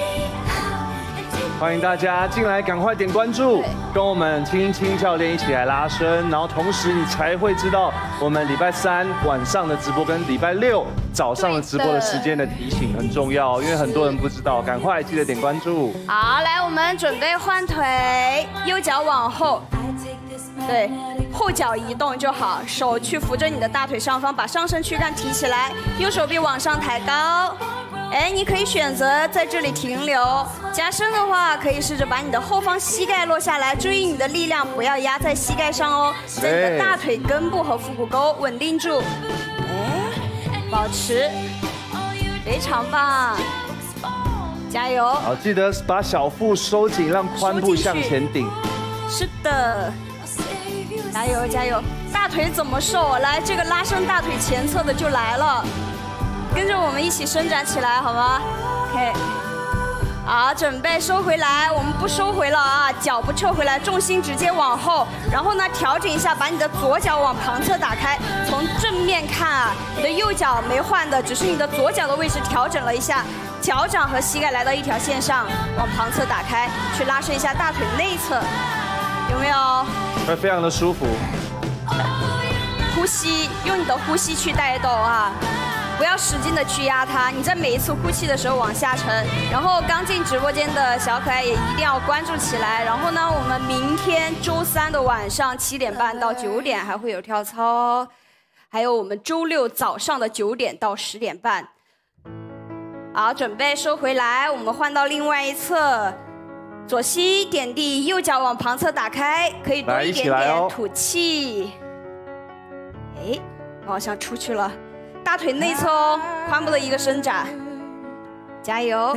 欢迎大家进来，赶快点关注，跟我们青青教练一起来拉伸，然后同时你才会知道我们礼拜三晚上的直播跟礼拜六早上的直播的时间的提醒很重要，因为很多人不知道，赶快记得点关注。 好，来，我们准备换腿，右脚往后，对，后脚移动就好，手去扶着你的大腿上方，把上身躯干提起来，右手臂往上抬高。哎，你可以选择在这里停留。加深的话，可以试着把你的后方膝盖落下来，注意你的力量不要压在膝盖上哦，在你的大腿根部和腹股沟稳定住。哎，保持，非常棒，加油！ 好，记得把小腹收紧，让髋部向前顶。 是的，加油加油！大腿怎么瘦？来，这个拉伸大腿前侧的就来了。跟着我们一起伸展起来，好吗 ？OK， 好，准备收回来，我们不收回了啊，脚不撤回来，重心直接往后，然后呢，调整一下，把你的左脚往旁侧打开，从正面看啊，你的右脚没换的，只是你的左脚的位置调整了一下，脚掌和膝盖来到一条线上，往旁侧打开，去拉伸一下大腿内侧，有没有？ 会非常的舒服。 呼吸，用你的呼吸去带动啊。不要使劲的去压它，你在每一次呼气的时候往下沉。然后刚进直播间的小可爱也一定要关注起来。然后呢，我们明天周三的晚上七点半到九点还会有跳操哦，还有我们周六早上的九点到十点半。好，准备收回来，我们换到另外一侧，左膝点地，右脚往旁侧打开，可以多一点点吐气。哎，我好像出去了。大腿内侧哦，髋部的一个伸展，加油！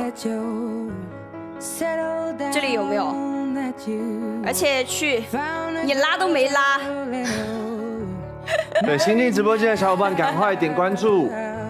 这里有没有？而且去，你拉都没拉。 对，新进直播间的小伙伴，赶快点关注。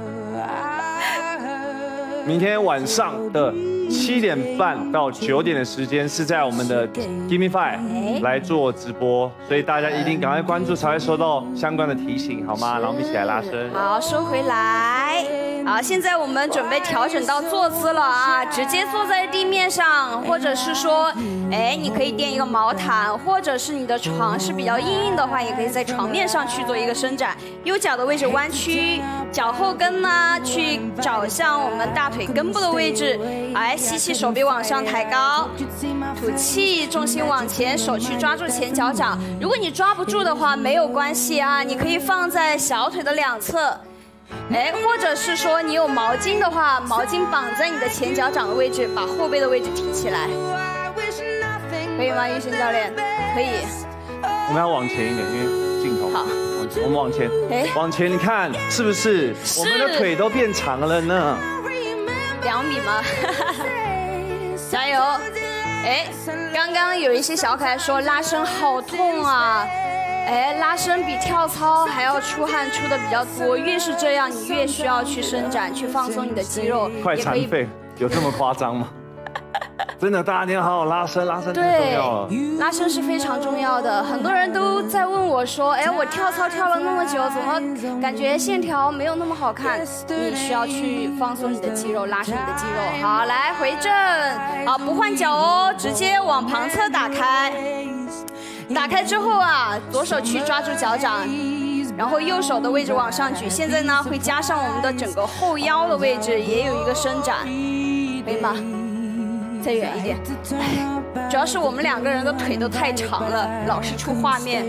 明天晚上的七点半到九点的时间是在我们的 Give Me Five 来做直播，所以大家一定赶快关注，才会收到相关的提醒，好吗？然后我们一起来拉伸。 好，收回来。好，现在我们准备调整到坐姿了啊，直接坐在地面上，或者是说，哎，你可以垫一个毛毯，或者是你的床是比较硬硬的话，也可以在床面上去做一个伸展。右脚的位置弯曲，脚后跟呢去找向我们大腿根部的位置。来，吸气，手臂往上抬高，吐气，重心往前，手去抓住前脚掌。如果你抓不住的话，没有关系啊，你可以放在小腿的两侧。哎，或者是说你有毛巾的话，毛巾绑在你的前脚掌的位置，把后背的位置提起来，可以吗？玉轩教练，可以。 我们要往前一点，因为镜头。 好， 我们往前，哎，往前，你看是不是？我们的腿都变长了呢。 两米吗？加油！ 哎，刚刚有一些小可爱说拉伸好痛啊，哎，拉伸比跳操还要出汗出的比较多，越是这样，你越需要去伸展，去放松你的肌肉。 快残废，有这么夸张吗？真的，大家一定要好好拉伸，拉伸太重要了。 拉伸是非常重要的。很多人都在问我说，哎，我跳操跳了那么久，怎么感觉线条没有那么好看？你需要去放松你的肌肉，拉伸你的肌肉。好，来回正，啊，不换脚哦，直接往旁侧打开。打开之后啊，左手去抓住脚掌，然后右手的位置往上举。现在呢，会加上我们的整个后腰的位置，也有一个伸展，可以吗？再远一点，主要是我们两个人的腿都太长了，老是出画面。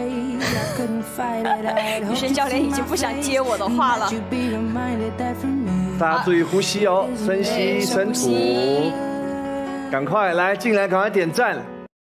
女生教练已经不想接我的话了。 大家注意呼吸哦，深吸深吐，赶快来进来，赶快点赞。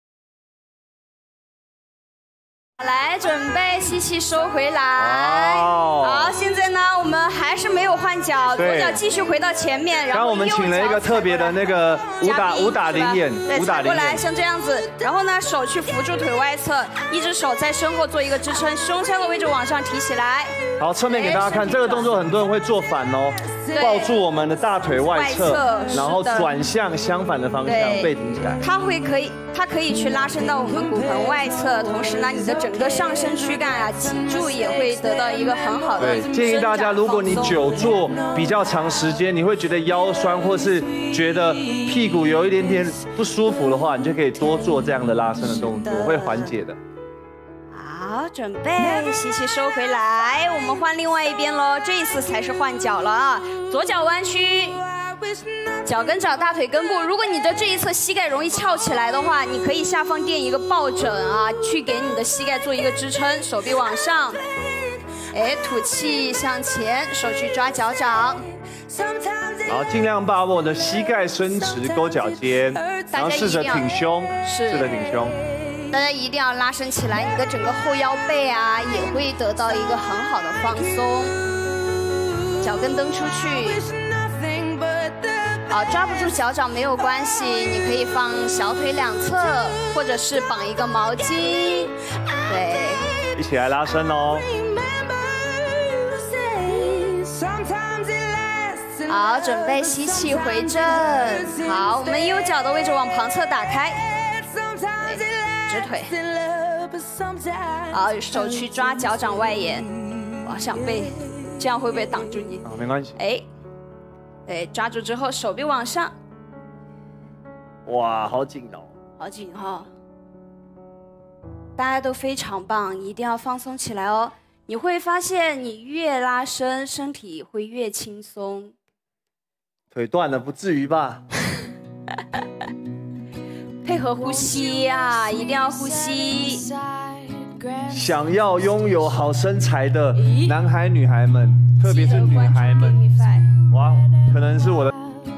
来，准备吸气收回来。好，现在呢，我们还是没有换脚，左脚继续回到前面，然后刚刚我们请了一个特别的那个武打武打灵眼， 对， 武打灵踩过来， 眼， 像这样子，然后呢，手去扶住腿外侧，一只手在身后做一个支撑，胸腔的位置往上提起来。 好，侧面给大家看，这个动作很多人会做反哦，抱住我们的大腿外侧，然后转向相反的方向，背挺起来。 它会可以，它可以去拉伸到我们骨盆外侧，同时呢，你的整个上身躯干啊、脊柱也会得到一个很好的。 对，建议大家，如果你久坐比较长时间，你会觉得腰酸，或是觉得屁股有一点点不舒服的话，你就可以多做这样的拉伸的动作，会缓解的。 好，准备吸气收回来，我们换另外一边喽。这一次才是换脚了啊，左脚弯曲，脚跟找大腿根部。如果你的这一侧膝盖容易翘起来的话，你可以下方垫一个抱枕啊，去给你的膝盖做一个支撑，手臂往上。哎，吐气向前，手去抓脚掌。 好，尽量把我的膝盖伸直，勾脚尖，然后试着挺胸，试着挺胸。 大家一定要拉伸起来，你的整个后腰背啊也会得到一个很好的放松。脚跟蹬出去，好，抓不住脚掌没有关系，你可以放小腿两侧，或者是绑一个毛巾。对， 一起来拉伸哦。 好，准备吸气回正。好，我们右脚的位置往旁侧打开。直腿，好，手去抓脚掌外沿，往上背，这样会不会挡住你？ 啊，没关系。 哎，对，抓住之后手臂往上。 哇，好紧哦！ 好紧哈、哦！大家都非常棒，一定要放松起来哦。你会发现，你越拉伸，身体会越轻松。 腿断了，不至于吧？ 配合呼吸啊，一定要呼吸。 想要拥有好身材的男孩女孩们，特别是女孩们，哇，可能是我的。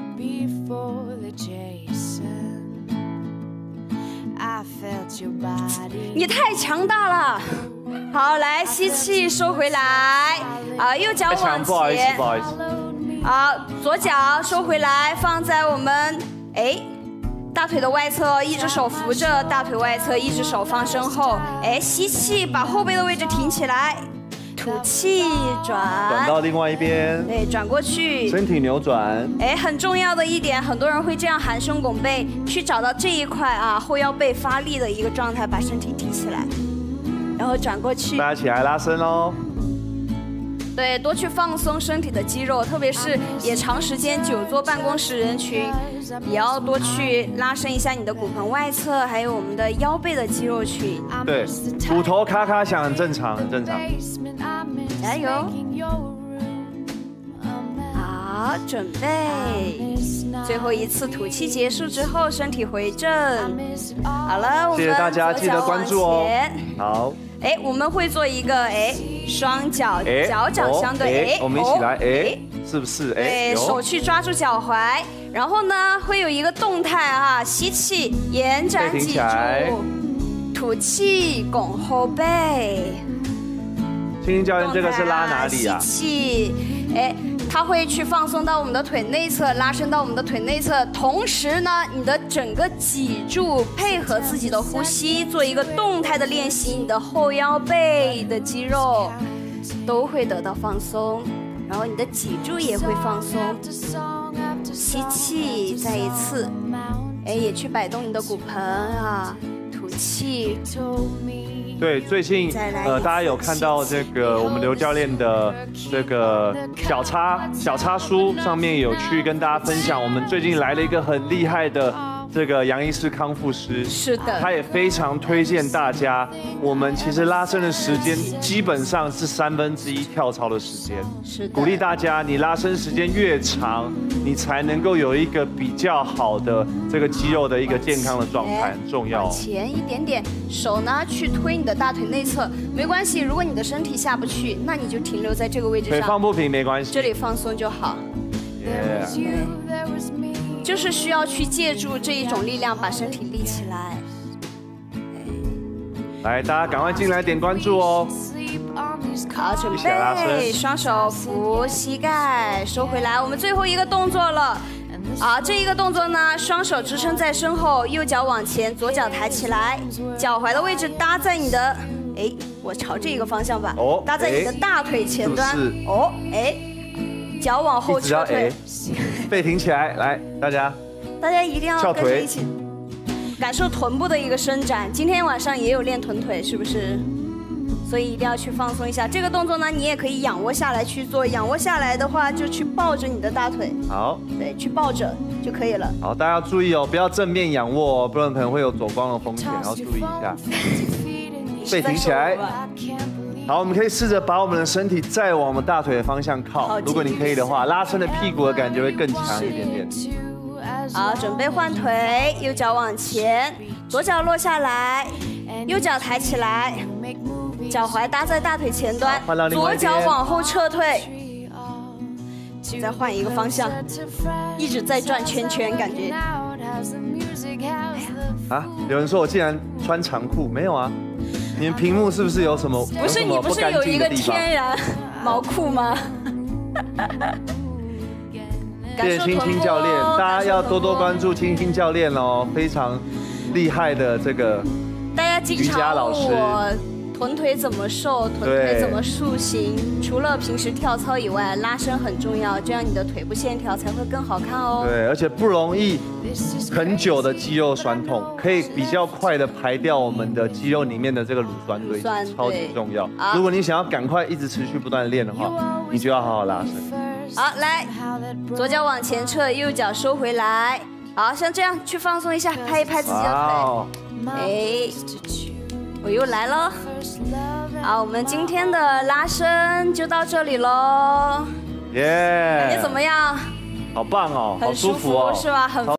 你太强大了。好，来吸气收回来，啊，右脚往前。 不好意思，不好意思。 好，左脚收回来，放在我们哎。大腿的外侧，一只手扶着大腿外侧，一只手放身后。哎，吸气，把后背的位置挺起来，吐气转， 转到另外一边， 对，转过去， 身体扭转。 哎，很重要的一点，很多人会这样含胸拱背，去找到这一块啊后腰背发力的一个状态，把身体挺起来，然后转过去， 大家起来拉伸哦。 对，多去放松身体的肌肉，特别是也长时间久坐办公室人群，也要多去拉伸一下你的骨盆外侧，还有我们的腰背的肌肉群。 对，骨头咔咔响很正常，很正常。 加油！好，准备。最后一次吐气结束之后，身体回正。好了，我们谢谢大家，记得关注哦。好。 哎，我们会做一个哎，双脚脚掌相对， 哎，我们一起来，哎，是不是？哎， 手去抓住脚踝，然后呢，会有一个动态啊，吸气延展脊柱，吐气拱后背。 青青教练，这个是拉哪里啊？ 吸气，哎， 它会去放松到我们的腿内侧，拉伸到我们的腿内侧，同时呢，你的整个脊柱配合自己的呼吸，做一个动态的练习，你的后腰背的肌肉都会得到放松，然后你的脊柱也会放松。吸气，再一次，哎，也去摆动你的骨盆啊，吐气。 对，最近呃，大家有看到这个我们刘教练的这个小插小插书上面有去跟大家分享，我们最近来了一个很厉害的这个杨医师康复师， 是的， 他也非常推荐大家，我们其实拉伸的时间基本上是三分之一跳操的时间， 是的， 鼓励大家，你拉伸时间越长，你才能够有一个比较好的这个肌肉的一个健康的状态，很重要。 往前一点点，手呢去推你的大腿内侧，没关系，如果你的身体下不去，那你就停留在这个位置上， 腿放不平没关系， 这里放松就好。 Yeah. 就是需要去借助这一种力量把身体立起来。 来，大家赶快进来点关注哦。 好，准备，双手扶膝盖，收回来。我们最后一个动作了。好，这一个动作呢，双手支撑在身后，右脚往前，左脚抬起来，脚踝的位置搭在你的，哎，我朝这个方向吧。哦。搭在你的大腿前端。哦，哎。脚往后撤退， 背挺起来，来，大家， 大家一定要跟着一起感受臀部的一个伸展。今天晚上也有练臀腿，是不是？所以一定要去放松一下。这个动作呢，你也可以仰卧下来去做。仰卧下来的话，就去抱着你的大腿。 好， 对，去抱着就可以了。 好，大家要注意哦，不要正面仰卧哦，不然可能会有走光的风险，要注意一下。背挺起来。好，我们可以试着把我们的身体再往我们大腿的方向靠。如果你可以的话，拉伸的屁股的感觉会更强一点点。 好，准备换腿，右脚往前，左脚落下来，右脚抬起来，脚踝搭在大腿前端，左脚往后撤退。再换一个方向，一直在转圈圈，感觉。 啊，有人说我竟然穿长裤，没有啊。你们屏幕是不是有什么？ 不是，你不是有一个天然毛裤吗？ 谢谢青青教练，大家要多多关注青青教练哦，非常厉害的这个瑜伽老师。 臀腿怎么瘦，臀腿怎么塑形？除了平时跳操以外，拉伸很重要，这样你的腿部线条才会更好看哦。 对，而且不容易很久的肌肉酸痛，可以比较快的排掉我们的肌肉里面的这个乳酸堆积，超级重要。如果你想要赶快一直持续不断练的话，你就要好好拉伸。 好，来，左脚往前撤，右脚收回来。好，像这样去放松一下，拍一拍自己的腿。哎。我又来了，好，我们今天的拉伸就到这里喽。 耶， 感觉怎么样？ 好棒哦， 很舒服哦， 是吧？很。